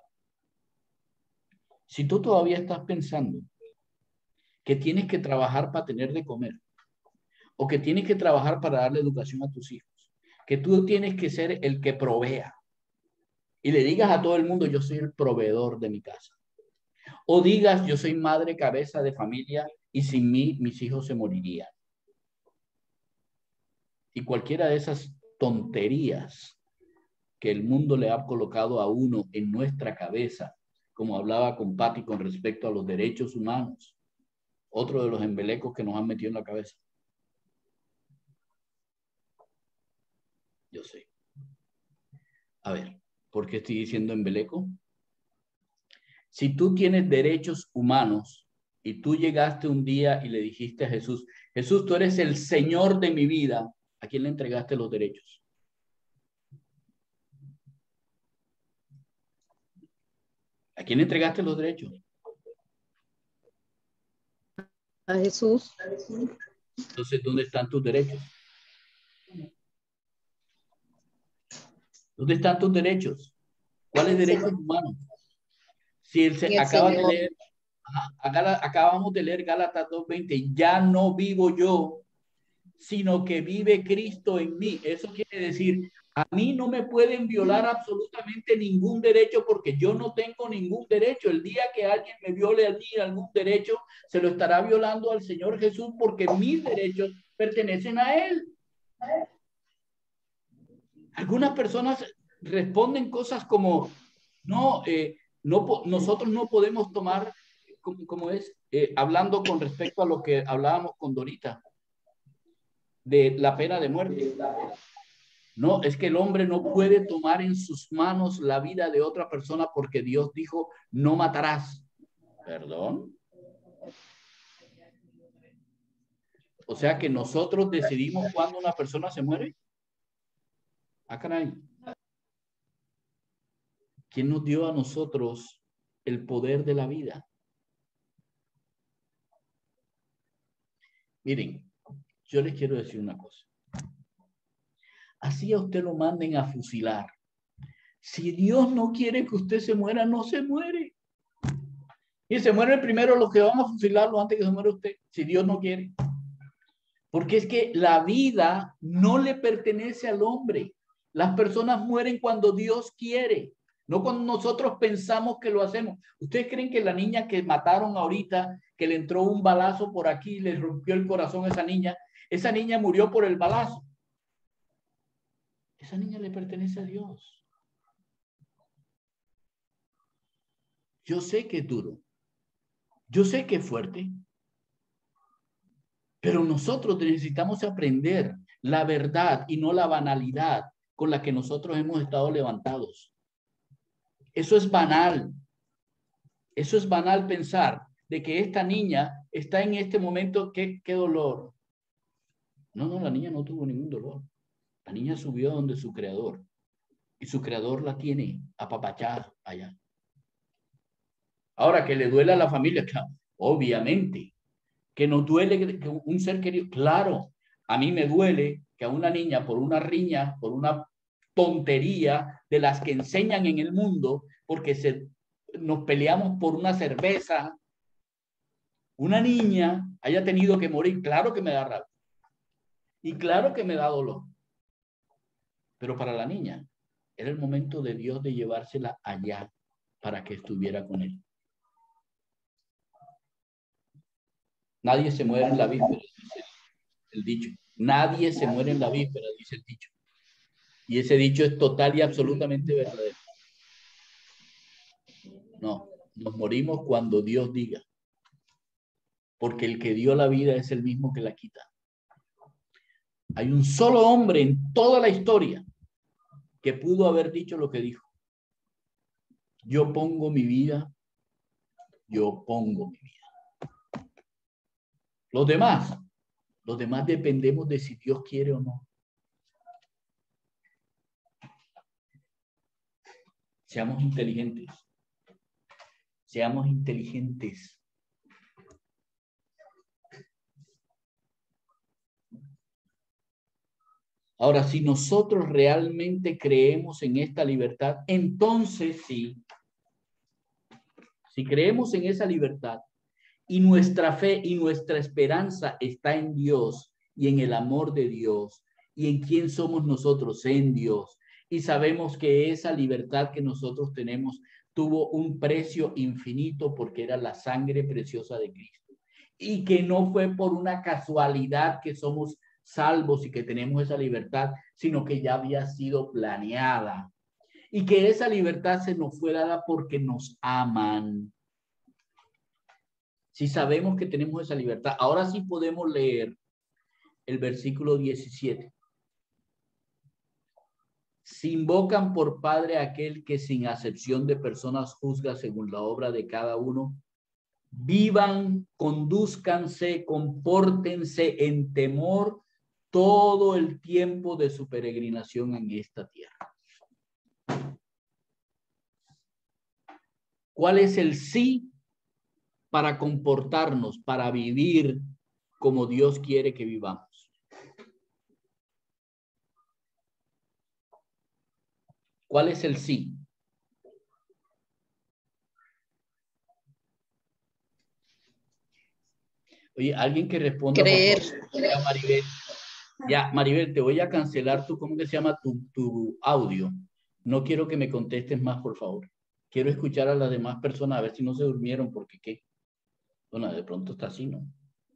Si tú todavía estás pensando que tienes que trabajar para tener de comer, o que tienes que trabajar para darle educación a tus hijos, que tú tienes que ser el que provea, y le digas a todo el mundo, yo soy el proveedor de mi casa, o digas, yo soy madre cabeza de familia y sin mí mis hijos se morirían. Y cualquiera de esas tonterías que el mundo le ha colocado a uno en nuestra cabeza, como hablaba con Patti con respecto a los derechos humanos, otro de los embelecos que nos han metido en la cabeza. Yo sé. A ver, ¿por qué estoy diciendo embeleco? Si tú tienes derechos humanos y tú llegaste un día y le dijiste a Jesús, Jesús, tú eres el Señor de mi vida, ¿a quién le entregaste los derechos? ¿A quién le entregaste los derechos? A Jesús. Entonces, ¿dónde están tus derechos? ¿Dónde están tus derechos? ¿Cuáles derechos humanos? Si acabamos de leer Gálatas 2:20, ya no vivo yo, sino que vive Cristo en mí. Eso quiere decir, a mí no me pueden violar absolutamente ningún derecho porque yo no tengo ningún derecho. El día que alguien me viole a mí algún derecho, se lo estará violando al Señor Jesús porque mis derechos pertenecen a Él. Algunas personas responden cosas como, no, nosotros no podemos tomar, como es, hablando con respecto a lo que hablábamos con Dorita, de la pena de muerte. No, es que el hombre no puede tomar en sus manos la vida de otra persona porque Dios dijo, no matarás. ¿Perdón? O sea que nosotros decidimos cuándo una persona se muere. Ah, caray. ¿Quién nos dio a nosotros el poder de la vida? Miren, yo les quiero decir una cosa. Así a usted lo manden a fusilar. Si Dios no quiere que usted se muera, no se muere. Y se mueren primero los que van a fusilarlo antes que se muera usted, si Dios no quiere. Porque es que la vida no le pertenece al hombre. Las personas mueren cuando Dios quiere, no cuando nosotros pensamos que lo hacemos. ¿Ustedes creen que la niña que mataron ahorita, que le entró un balazo por aquí y le rompió el corazón a esa niña murió por el balazo? Esa niña le pertenece a Dios. Yo sé que es duro. Yo sé que es fuerte. Pero nosotros necesitamos aprender la verdad y no la banalidad con la que nosotros hemos estado levantados. Eso es banal. Eso es banal pensar de que esta niña está en este momento, qué dolor. No, la niña no tuvo ningún dolor. La niña subió donde su creador. Y su creador la tiene apapachada allá. Ahora, que le duele a la familia, claro, obviamente. Que nos duele que un ser querido, claro, a mí me duele que a una niña por una riña, por una tontería de las que enseñan en el mundo, porque nos peleamos por una cerveza, una niña haya tenido que morir. Claro que me da rabia y claro que me da dolor, pero para la niña era el momento de Dios de llevársela allá para que estuviera con él. Nadie se muere en la víspera, dice el dicho. Nadie se muere en la víspera, dice el dicho. Y ese dicho es total y absolutamente verdadero. No, nos morimos cuando Dios diga. Porque el que dio la vida es el mismo que la quita. Hay un solo hombre en toda la historia que pudo haber dicho lo que dijo. Yo pongo mi vida, yo pongo mi vida. Los demás dependemos de si Dios quiere o no. Seamos inteligentes. Seamos inteligentes. Ahora, si nosotros realmente creemos en esta libertad, entonces sí. Si creemos en esa libertad y nuestra fe y nuestra esperanza está en Dios y en el amor de Dios y en quién somos nosotros, en Dios, y sabemos que esa libertad que nosotros tenemos tuvo un precio infinito porque era la sangre preciosa de Cristo y que no fue por una casualidad que somos salvos y que tenemos esa libertad, sino que ya había sido planeada y que esa libertad se nos fue dada porque nos aman. Si sabemos que tenemos esa libertad, ahora sí podemos leer el versículo 17. Si invocan por Padre a aquel que sin acepción de personas juzga según la obra de cada uno, vivan, condúzcanse, compórtense en temor todo el tiempo de su peregrinación en esta tierra. ¿Cuál es el sí para comportarnos, para vivir como Dios quiere que vivamos? ¿Cuál es el sí? Oye, alguien que responda, Creer. por favor. Ya, Maribel. Ya, Maribel, te voy a cancelar ¿cómo que se llama tu audio? No quiero que me contestes más, por favor. Quiero escuchar a las demás personas, a ver si no se durmieron, porque qué. Bueno, de pronto está así, ¿no?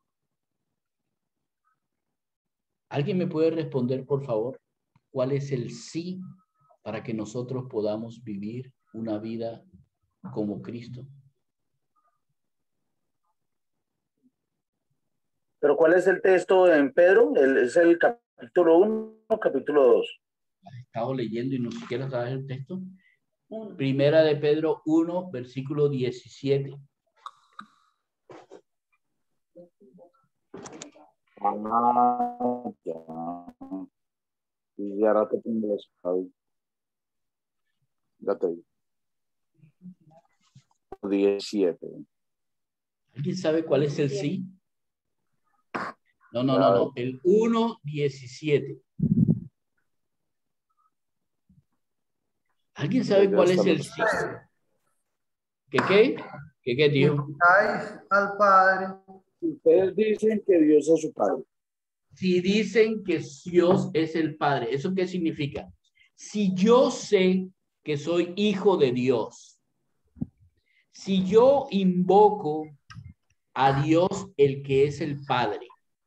¿Alguien me puede responder, por favor? ¿Cuál es el sí para que nosotros podamos vivir una vida como Cristo? Pero ¿cuál es el texto en Pedro? ¿Es el capítulo 1 o capítulo 2? ¿Has estado leyendo y no siquiera sabes el texto? Primera de Pedro 1, versículo 17. Ya. Y ahora te tengo eso, Javi. Ya te digo. 17. ¿Alguien sabe cuál es el sí? No. El 1:17. ¿Alguien sabe cuál es el sí? ¿Qué, tío? Al Padre. Ustedes dicen que Dios es su Padre. Si dicen que Dios es el Padre, ¿eso qué significa? Si yo sé que soy hijo de Dios, si yo invoco a Dios, el que es el Padre,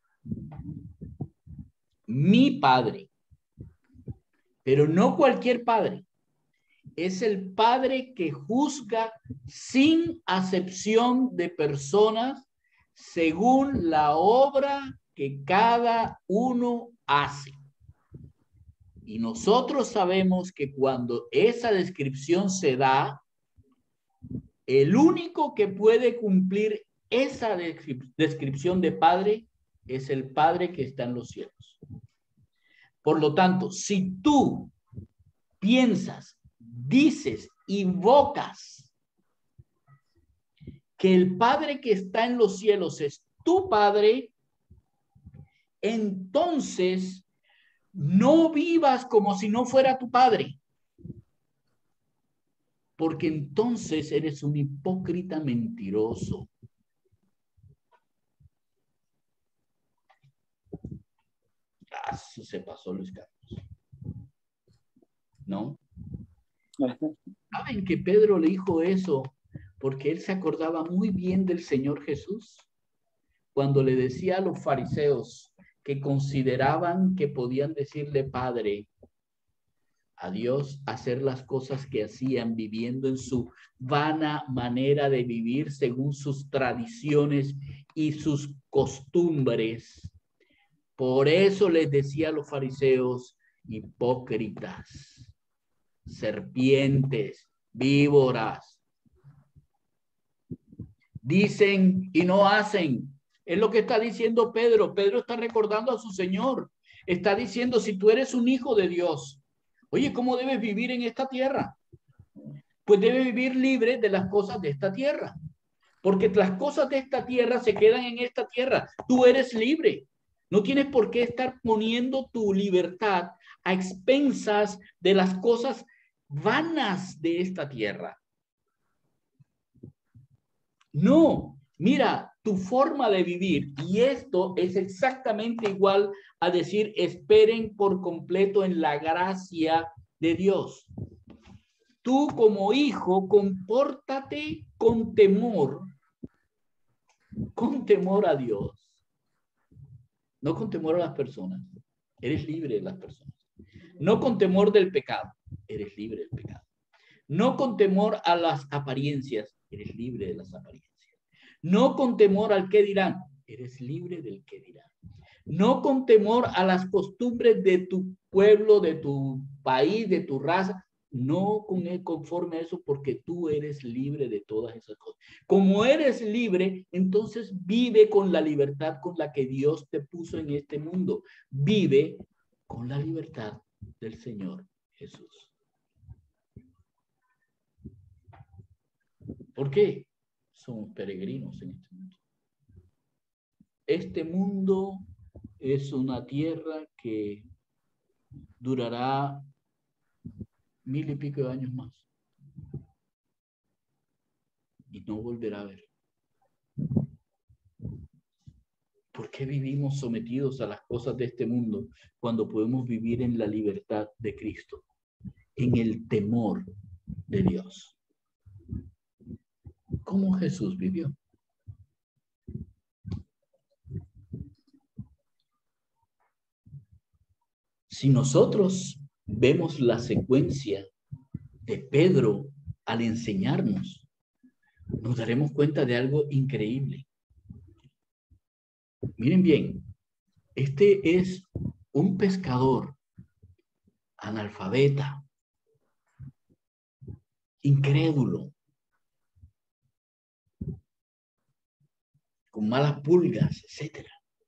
mi Padre, pero no cualquier Padre, es el Padre que juzga sin acepción de personas según la obra que cada uno hace. Y nosotros sabemos que cuando esa descripción se da, el único que puede cumplir esa descripción de Padre es el Padre que está en los cielos. Por lo tanto, si tú piensas, dices, invocas que el Padre que está en los cielos es tu Padre, entonces no vivas como si no fuera tu Padre. Porque entonces eres un hipócrita mentiroso. Eso se pasó, Luis Carlos. ¿No? ¿Saben que Pedro le dijo eso? Porque él se acordaba muy bien del Señor Jesús. Cuando le decía a los fariseos que consideraban que podían decirle Padre a Dios, hacer las cosas que hacían, viviendo en su vana manera de vivir según sus tradiciones y sus costumbres. Por eso les decía a los fariseos, hipócritas, serpientes, víboras. Dicen y no hacen. Es lo que está diciendo Pedro. Pedro está recordando a su Señor. Está diciendo, si tú eres un hijo de Dios, oye, ¿cómo debes vivir en esta tierra? Pues debes vivir libre de las cosas de esta tierra. Porque las cosas de esta tierra se quedan en esta tierra. Tú eres libre. No tienes por qué estar poniendo tu libertad a expensas de las cosas vanas de esta tierra. No, mira, tu forma de vivir, y esto es exactamente igual a decir, esperen por completo en la gracia de Dios. Tú como hijo, compórtate con temor a Dios, no con temor a las personas. Eres libre de las personas. No con temor del pecado, eres libre del pecado. No con temor a las apariencias, eres libre de las apariencias. No con temor al qué dirán, eres libre del qué dirán. No con temor a las costumbres de tu pueblo, de tu país, de tu raza, no conforme a eso, porque tú eres libre de todas esas cosas. Como eres libre, entonces vive con la libertad con la que Dios te puso en este mundo. Vive con la libertad del Señor Jesús. ¿Por qué? somos peregrinos en este mundo. Este mundo es una tierra que durará 1000 y pico de años más y no volverá a ver. ¿Por qué vivimos sometidos a las cosas de este mundo cuando podemos vivir en la libertad de Cristo, en el temor de Dios? ¿Cómo Jesús vivió? Si nosotros vemos la secuencia de Pedro al enseñarnos, nos daremos cuenta de algo increíble. Miren bien, este es un pescador analfabeta, incrédulo, con malas pulgas, etcétera,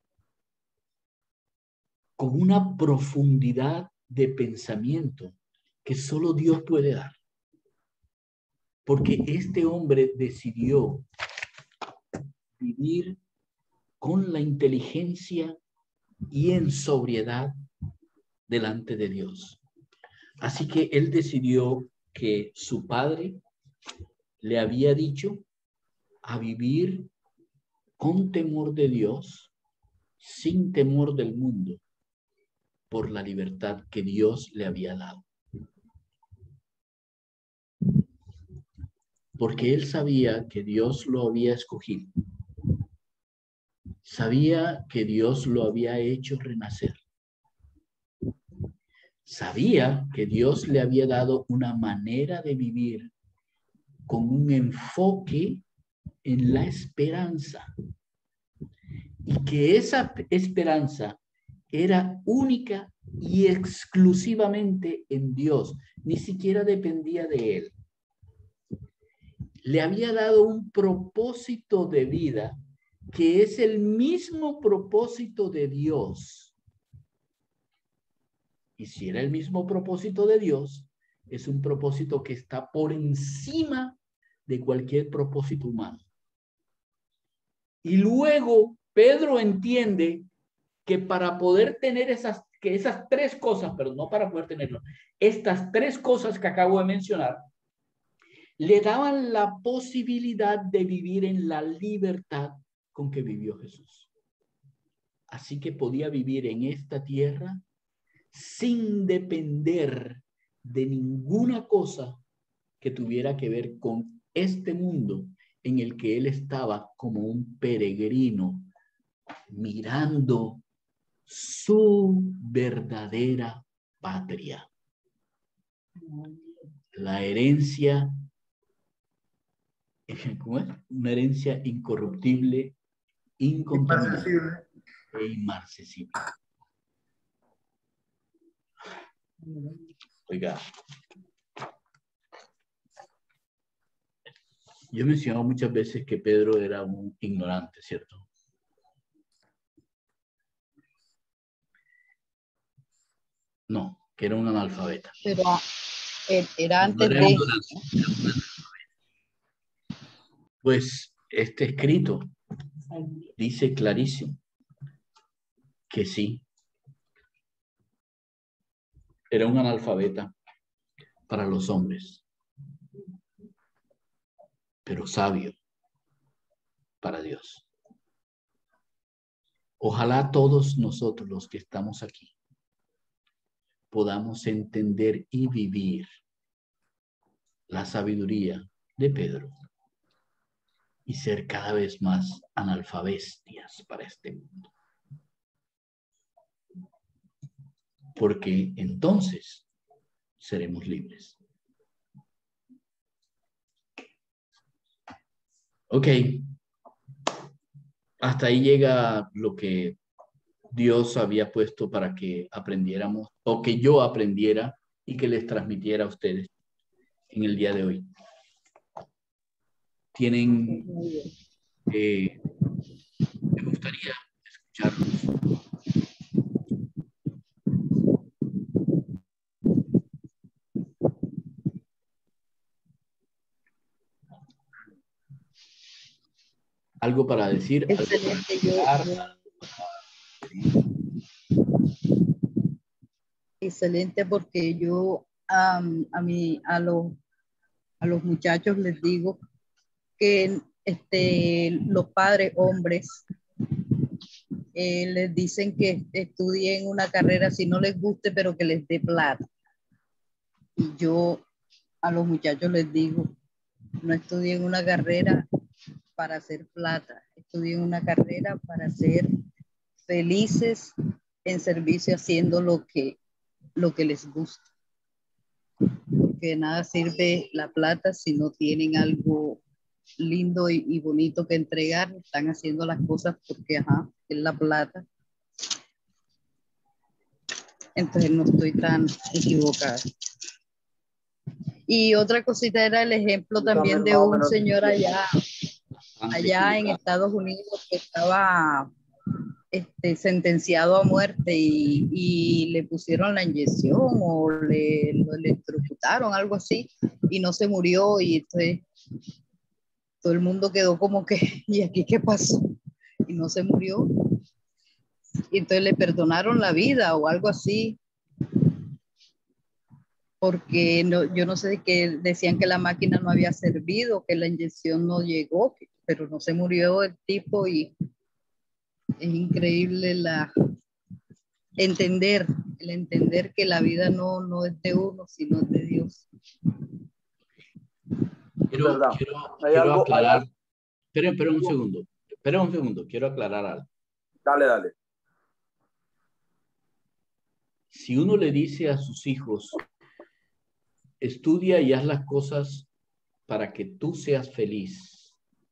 con una profundidad de pensamiento que solo Dios puede dar. Porque este hombre decidió vivir con la inteligencia y en sobriedad delante de Dios. Así que él decidió que su padre le había dicho a vivir con temor de Dios, sin temor del mundo, por la libertad que Dios le había dado. Porque él sabía que Dios lo había escogido. Sabía que Dios lo había hecho renacer. Sabía que Dios le había dado una manera de vivir con un enfoque en la esperanza. Y que esa esperanza era única y exclusivamente en Dios. Ni siquiera dependía de él. Le había dado un propósito de vida que es el mismo propósito de Dios. Y si era el mismo propósito de Dios, es un propósito que está por encima de cualquier propósito humano. Y luego Pedro entiende que para poder tener esas tres cosas, pero no para poder tenerlo, estas tres cosas que acabo de mencionar, le daban la posibilidad de vivir en la libertad con que vivió Jesús. Así que podía vivir en esta tierra sin depender de ninguna cosa que tuviera que ver con este mundo en el que él estaba como un peregrino mirando su verdadera patria. La herencia, ¿cómo es? Una herencia incorruptible, incontaminable e inmarcesible. Oiga, yo he mencionado muchas veces que Pedro era un ignorante, ¿cierto? No, que era un analfabeta. Pero era No antes era de... ignorante, era un analfabeta. Pues este escrito dice clarísimo que sí, era un analfabeta para los hombres, pero sabio para Dios. Ojalá todos nosotros los que estamos aquí podamos entender y vivir la sabiduría de Pedro y ser cada vez más analfabestias para este mundo. Porque entonces seremos libres. Ok. Hasta ahí llega lo que Dios había puesto para que aprendiéramos, o que yo aprendiera y que les transmitiera a ustedes en el día de hoy. Tienen, me gustaría escucharlos. ¿Algo para decir? ¿Algo para Excelente, agregar? excelente, porque yo a los muchachos les digo que los padres hombres les dicen que estudien una carrera si no les guste, pero que les dé plata. Y yo a los muchachos les digo, no estudien una carrera para hacer plata, estudien una carrera para ser felices en servicio haciendo lo que les gusta. Porque de nada sirve la plata si no tienen algo lindo y bonito que entregar. Están haciendo las cosas porque, es la plata. Entonces no estoy tan equivocada. Y otra cosita era el ejemplo también de un señor allá en Estados Unidos que estaba sentenciado a muerte y le pusieron la inyección o lo electrocutaron, algo así, y no se murió. Y entonces todo el mundo quedó como que, ¿y aquí qué pasó? Y no se murió. Y entonces le perdonaron la vida o algo así, porque yo no sé, que decían que la máquina no había servido, que la inyección no llegó, pero no se murió el tipo. Y es increíble el entender que la vida no es de uno, sino de Dios. Quiero aclarar. Espera un segundo. Quiero aclarar algo. Dale. Si uno le dice a sus hijos, estudia y haz las cosas para que tú seas feliz,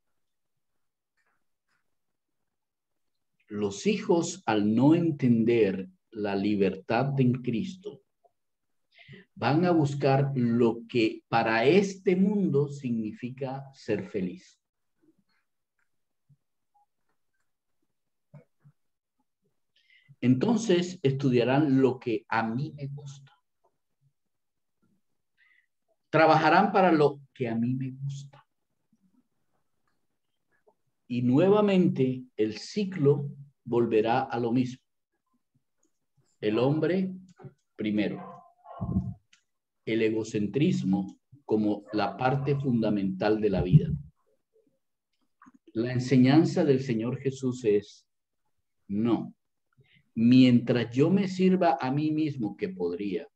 los hijos, al no entender la libertad en Cristo, van a buscar lo que para este mundo significa ser feliz. Entonces estudiarán lo que a mí me gusta. Trabajarán para lo que a mí me gusta. Y nuevamente el ciclo volverá a lo mismo. El hombre primero. El egocentrismo como la parte fundamental de la vida. La enseñanza del Señor Jesús es, no, mientras yo me sirva a mí mismo, que podría,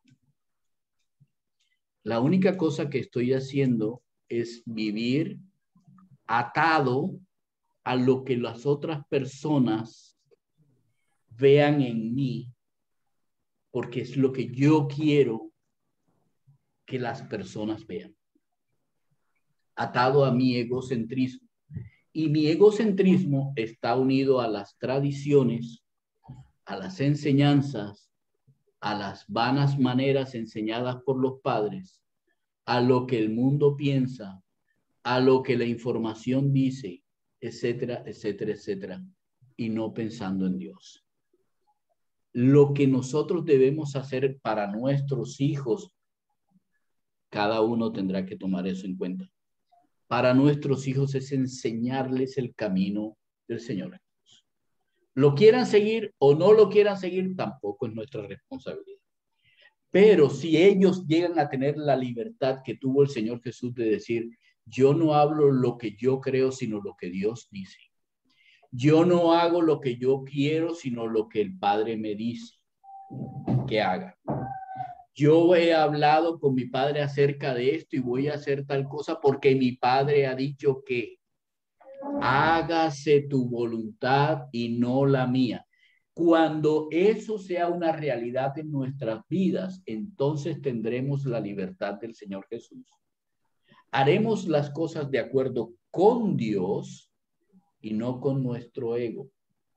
la única cosa que estoy haciendo es vivir atado a lo que las otras personas vean en mí, porque es lo que yo quiero que las personas vean. Atado a mi egocentrismo. Y mi egocentrismo está unido a las tradiciones, a las enseñanzas, a las vanas maneras enseñadas por los padres, a lo que el mundo piensa, a lo que la información dice, etcétera, etcétera, etcétera, y no pensando en Dios. Lo que nosotros debemos hacer para nuestros hijos, cada uno tendrá que tomar eso en cuenta. Para nuestros hijos es enseñarles el camino del Señor. Lo quieran seguir o no lo quieran seguir, tampoco es nuestra responsabilidad. Pero si ellos llegan a tener la libertad que tuvo el Señor Jesús de decir, yo no hablo lo que yo creo, sino lo que Dios dice. Yo no hago lo que yo quiero, sino lo que el Padre me dice que haga. Yo he hablado con mi padre acerca de esto y voy a hacer tal cosa porque mi padre ha dicho que hágase tu voluntad y no la mía. Cuando eso sea una realidad en nuestras vidas, entonces tendremos la libertad del Señor Jesús. Haremos las cosas de acuerdo con Dios y no con nuestro ego.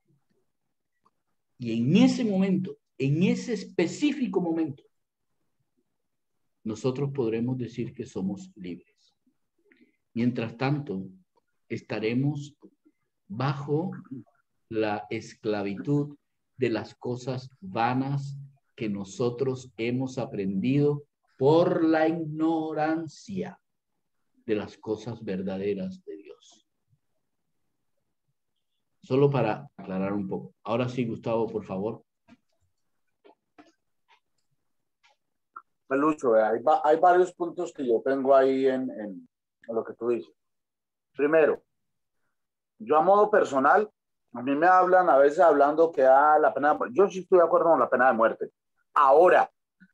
Y en ese momento, en ese específico momento, nosotros podremos decir que somos libres. Mientras tanto, estaremos bajo la esclavitud de las cosas vanas que nosotros hemos aprendido por la ignorancia de las cosas verdaderas de Dios. Solo para aclarar un poco. Ahora sí, Gustavo, por favor. Lucho, hay varios puntos que yo tengo ahí en lo que tú dices. Primero, yo a modo personal, a mí me hablan a veces hablando que la pena de muerte. Yo sí estoy de acuerdo con la pena de muerte. Ahora,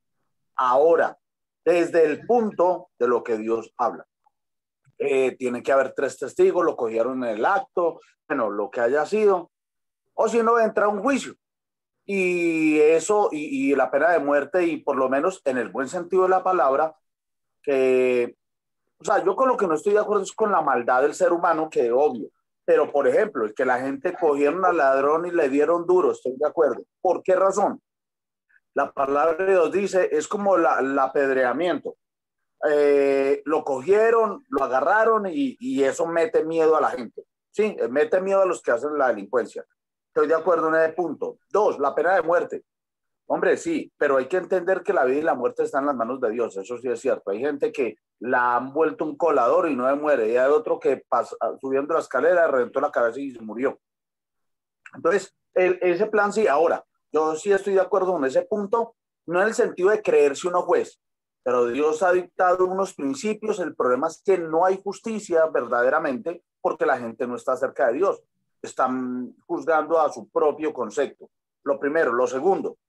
desde el punto de lo que Dios habla. Tiene que haber 3 testigos, lo cogieron en el acto, bueno, lo que haya sido, o si no, entra un juicio. Y eso, y la pena de muerte, y por lo menos en el buen sentido de la palabra, que, o sea, yo con lo que no estoy de acuerdo es con la maldad del ser humano, que es obvio. Pero, por ejemplo, el que la gente cogieron al ladrón y le dieron duro, estoy de acuerdo. ¿Por qué razón? La palabra de Dios dice, es como el apedreamiento. Lo cogieron, lo agarraron y eso mete miedo a la gente. Sí, mete miedo a los que hacen la delincuencia. Estoy de acuerdo en ese punto. 2, la pena de muerte. Hombre, sí, pero hay que entender que la vida y la muerte están en las manos de Dios. Eso sí es cierto. Hay gente que la han vuelto un colador y no se muere. Y hay otro que subiendo la escalera reventó la cabeza y se murió. Entonces, ese plan sí. Ahora, yo sí estoy de acuerdo con ese punto, no en el sentido de creerse uno juez, pero Dios ha dictado unos principios. El problema es que no hay justicia verdaderamente porque la gente no está cerca de Dios. Están juzgando a su propio concepto. Lo primero. Lo segundo,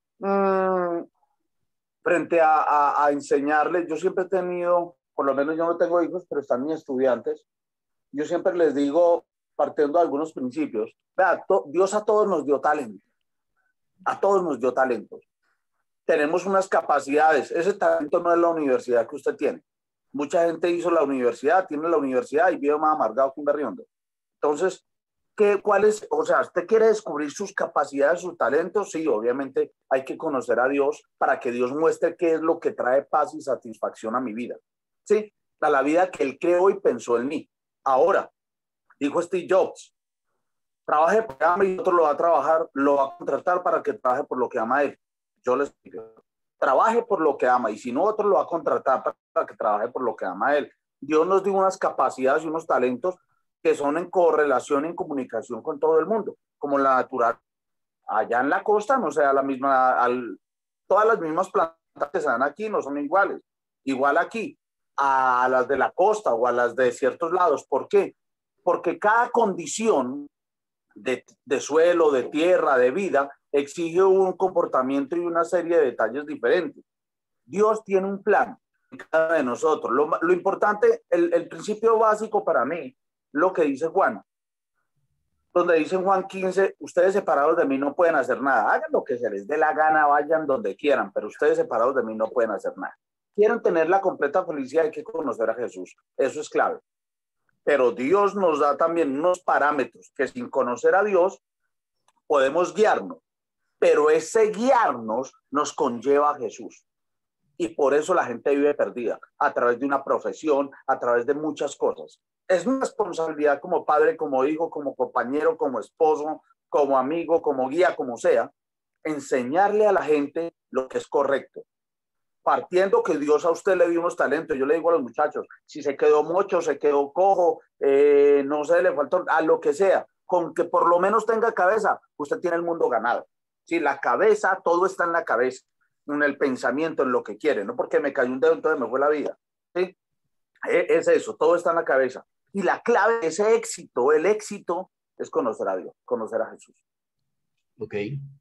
frente a enseñarles, yo siempre he tenido, por lo menos yo no tengo hijos, pero están mis estudiantes, yo siempre les digo, partiendo de algunos principios, vea, Dios a todos nos dio talento, a todos nos dio talentos. Tenemos unas capacidades, ese talento no es la universidad que usted tiene. Mucha gente hizo la universidad, tiene la universidad y vive más amargado que un berriondo. Entonces, ¿cuál es? O sea, ¿usted quiere descubrir sus capacidades, sus talentos? Sí, obviamente hay que conocer a Dios para que Dios muestre qué es lo que trae paz y satisfacción a mi vida. Sí, a la vida que Él creó y pensó en mí. Ahora, dijo Steve Jobs, trabaje por lo que ama y otro lo va a trabajar, lo va a contratar para que trabaje por lo que ama a él. Yo les digo, trabaje por lo que ama y si no, otro lo va a contratar para que trabaje por lo que ama a él. Dios nos dio unas capacidades y unos talentos que son en correlación, en comunicación con todo el mundo, como la natural. Allá en la costa no sea la misma, todas las mismas plantas que se dan aquí no son iguales. Igual aquí, a las de la costa o a las de ciertos lados. ¿Por qué? Porque cada condición de suelo, de tierra, de vida, exige un comportamiento y una serie de detalles diferentes. Dios tiene un plan en cada uno de nosotros. Lo importante, el principio básico para mí, lo que dice Juan, donde dice en Juan 15, ustedes separados de mí no pueden hacer nada. Hagan lo que se les dé la gana, vayan donde quieran, pero ustedes separados de mí no pueden hacer nada. Quieren tener la completa felicidad, hay que conocer a Jesús. Eso es clave. Pero Dios nos da también unos parámetros que sin conocer a Dios podemos guiarnos, pero ese guiarnos nos conlleva a Jesús. Y por eso la gente vive perdida, a través de una profesión, a través de muchas cosas. Es una responsabilidad como padre, como hijo, como compañero, como esposo, como amigo, como guía, como sea, enseñarle a la gente lo que es correcto. Partiendo que Dios a usted le dio unos talentos, yo le digo a los muchachos, si se quedó mocho, se quedó cojo, no sé, le faltó a lo que sea, con que por lo menos tenga cabeza, usted tiene el mundo ganado. Si la cabeza, todo está en la cabeza, en el pensamiento, en lo que quiere, no porque me cayó un dedo, entonces me fue la vida. ¿Sí? Es eso, todo está en la cabeza. Y la clave de ese éxito, el éxito, es conocer a Dios, conocer a Jesús. Ok.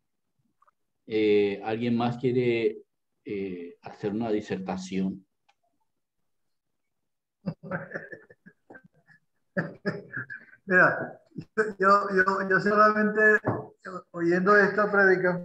¿Alguien más quiere hacer una disertación? Mira, yo solamente oyendo esta prédica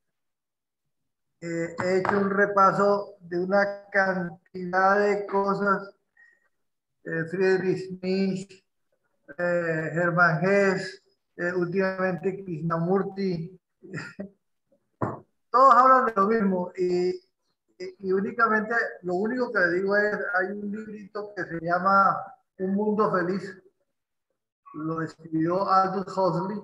he hecho un repaso de una cantidad de cosas, Friedrich Nietzsche, Hermann Hesse, últimamente Krishnamurti, todos hablan de lo mismo y únicamente, lo único que digo es, hay un librito que se llama Un Mundo Feliz, lo escribió Aldous Huxley.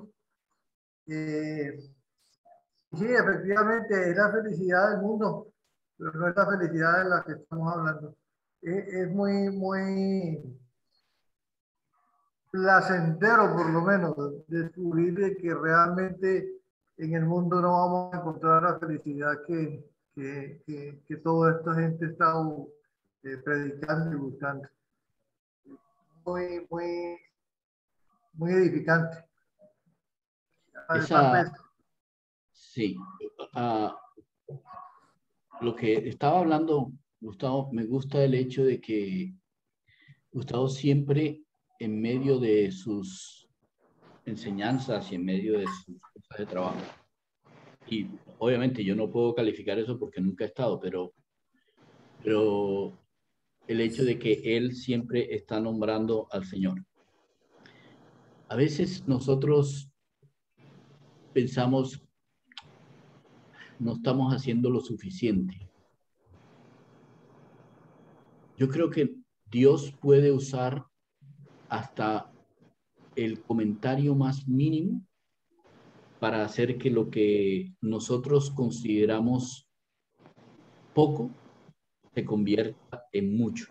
Sí, efectivamente, es la felicidad del mundo, pero no es la felicidad de la que estamos hablando. Es muy, muy, placentero, por lo menos, descubrir de que realmente en el mundo no vamos a encontrar la felicidad que toda esta gente está predicando y buscando. Muy, muy, muy edificante. Esa, sí, lo que estaba hablando, Gustavo, me gusta el hecho de que Gustavo siempre en medio de sus enseñanzas y en medio de sus cosas de trabajo, y obviamente yo no puedo calificar eso porque nunca he estado, pero el hecho de que él siempre está nombrando al Señor. A veces nosotros pensamos, no estamos haciendo lo suficiente. Yo creo que Dios puede usar hasta el comentario más mínimo para hacer que lo que nosotros consideramos poco se convierta en mucho.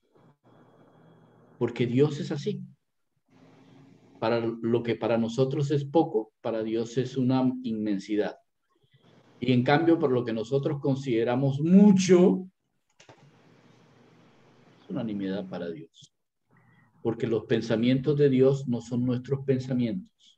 Porque Dios es así. Para lo que para nosotros es poco, para Dios es una inmensidad. Y en cambio, por lo que nosotros consideramos mucho, es una nimiedad para Dios. Porque los pensamientos de Dios no son nuestros pensamientos.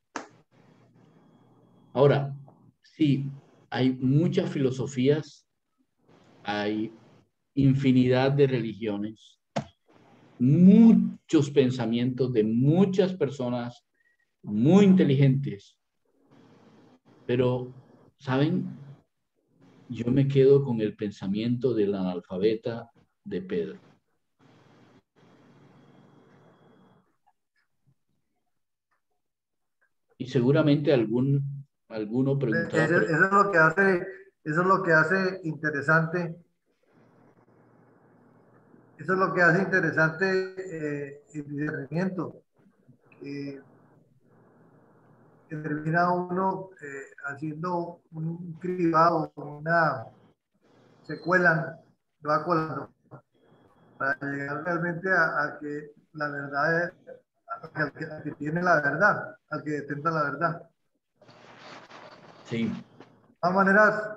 Ahora, sí, hay muchas filosofías, hay infinidad de religiones, muchos pensamientos de muchas personas muy inteligentes, pero, ¿saben? Yo me quedo con el pensamiento del analfabeta de Pedro. Y seguramente alguno preguntará, pero Eso es lo que hace interesante. Eso es lo que hace interesante el discernimiento. Que termina uno haciendo un cribado, una secuela, lo va colando para llegar realmente a que la verdad es, al que tiene la verdad, al que detenta la verdad. sí. De todas maneras,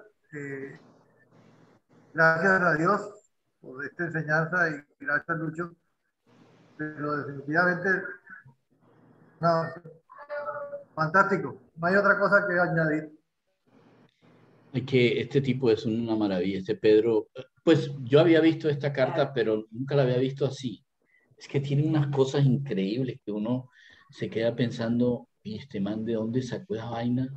gracias a Dios por esta enseñanza y gracias Lucho, pero definitivamente, no, fantástico, no hay otra cosa que añadir. Es que este tipo es una maravilla, este Pedro. Pues yo había visto esta carta, pero nunca la había visto así. Es que tiene unas cosas increíbles que uno se queda pensando, ¿y este man de dónde sacó esa vaina?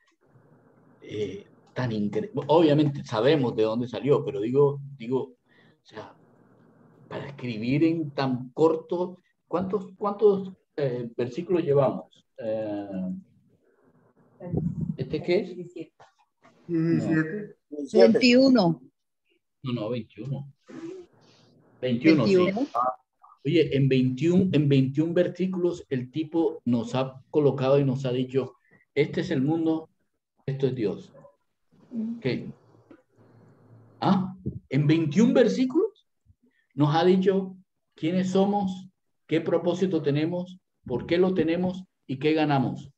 Tan increíble. Obviamente sabemos de dónde salió, pero digo, o sea, para escribir en tan corto, ¿cuántos versículos llevamos? ¿Este qué es? 17. 21. No, 21. 21, sí. 21. Oye, en 21 versículos el tipo nos ha colocado y nos ha dicho, este es el mundo, esto es Dios. ¿Qué? En 21 versículos nos ha dicho quiénes somos, qué propósito tenemos, por qué lo tenemos y qué ganamos.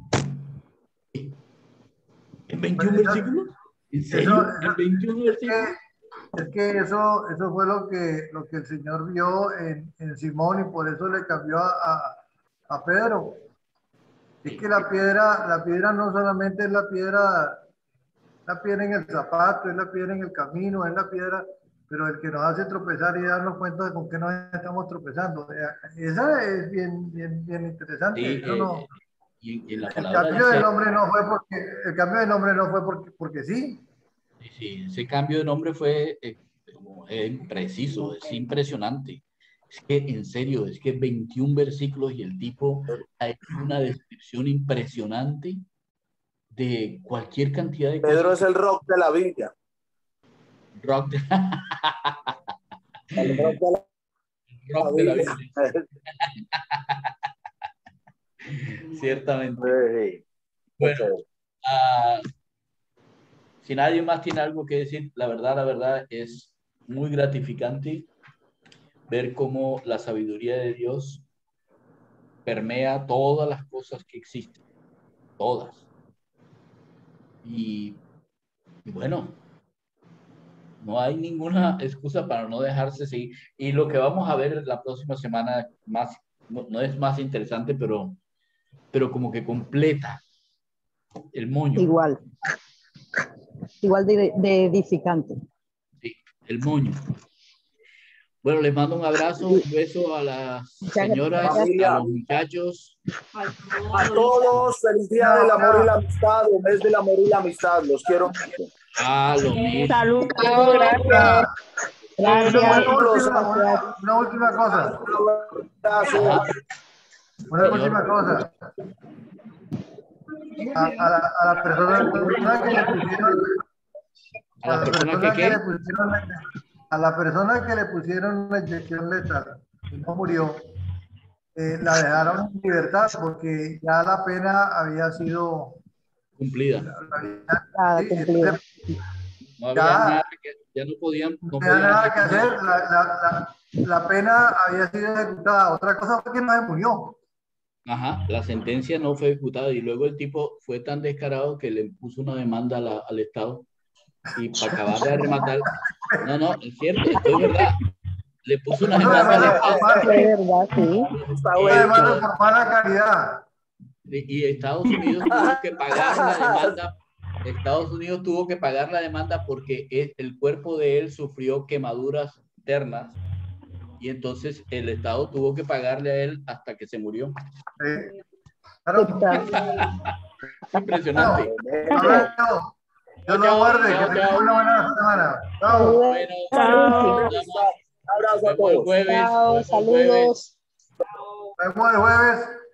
¿En 21 versículos? ¿En serio? ¿En 21 versículos? Es que eso fue lo que el Señor vio en Simón y por eso le cambió a Pedro. Es que la piedra no solamente es la piedra en el zapato, es la piedra en el camino, es la piedra, pero el que nos hace tropezar y darnos cuenta de con qué nos estamos tropezando. Esa es bien interesante. Sí, Eso no, y en la el palabra cambio dice, de nombre no fue porque sí. sí, ese cambio de nombre fue preciso, es impresionante. Es que, en serio, es que 21 versículos y el tipo ha hecho una descripción impresionante de cualquier cantidad de Pedro cosas. es el rock de la Biblia. Rock de, El rock de la rock de la Biblia. Ciertamente. Sí. Bueno, si nadie más tiene algo que decir, la verdad es muy gratificante ver cómo la sabiduría de Dios permea todas las cosas que existen, todas. Y bueno, no hay ninguna excusa para no dejarse seguir. Y lo que vamos a ver la próxima semana más, no es más interesante, pero como que completa el moño. Igual de edificante. Sí, el moño. Bueno, les mando un abrazo, un beso a las señoras, Familia. a los muchachos. A todos, feliz día del amor y la amistad, un mes del amor y la amistad. Los quiero mucho. Ah, lo mismo. Saludos, gracias. Una última cosa. Una última cosa. A la persona que le pusieron, a la persona que le pusieron la inyección letal y no murió, la dejaron en libertad porque ya la pena había sido Cumplida. Cumplida. No había nada que, ya no podían. No había nada que hacer. La pena había sido ejecutada. Otra cosa fue que no se murió. Ajá, la sentencia no fue ejecutada y luego el tipo fue tan descarado que le puso una demanda al Estado y para acabar de rematar. No, es cierto, esto es verdad. Le puso una demanda al Estado. De verdad, sí. Una demanda por mala calidad. Y Estados Unidos tuvo que pagar la demanda. Estados Unidos tuvo que pagar la demanda porque el cuerpo de él sufrió quemaduras internas y entonces el Estado tuvo que pagarle a él hasta que se murió. Claro. Impresionante. Dios lo guarde, que tengan una buena semana. Chao. Bueno, Abrazo a todos. Jueves, Chao, saludos. Nos vemos el jueves.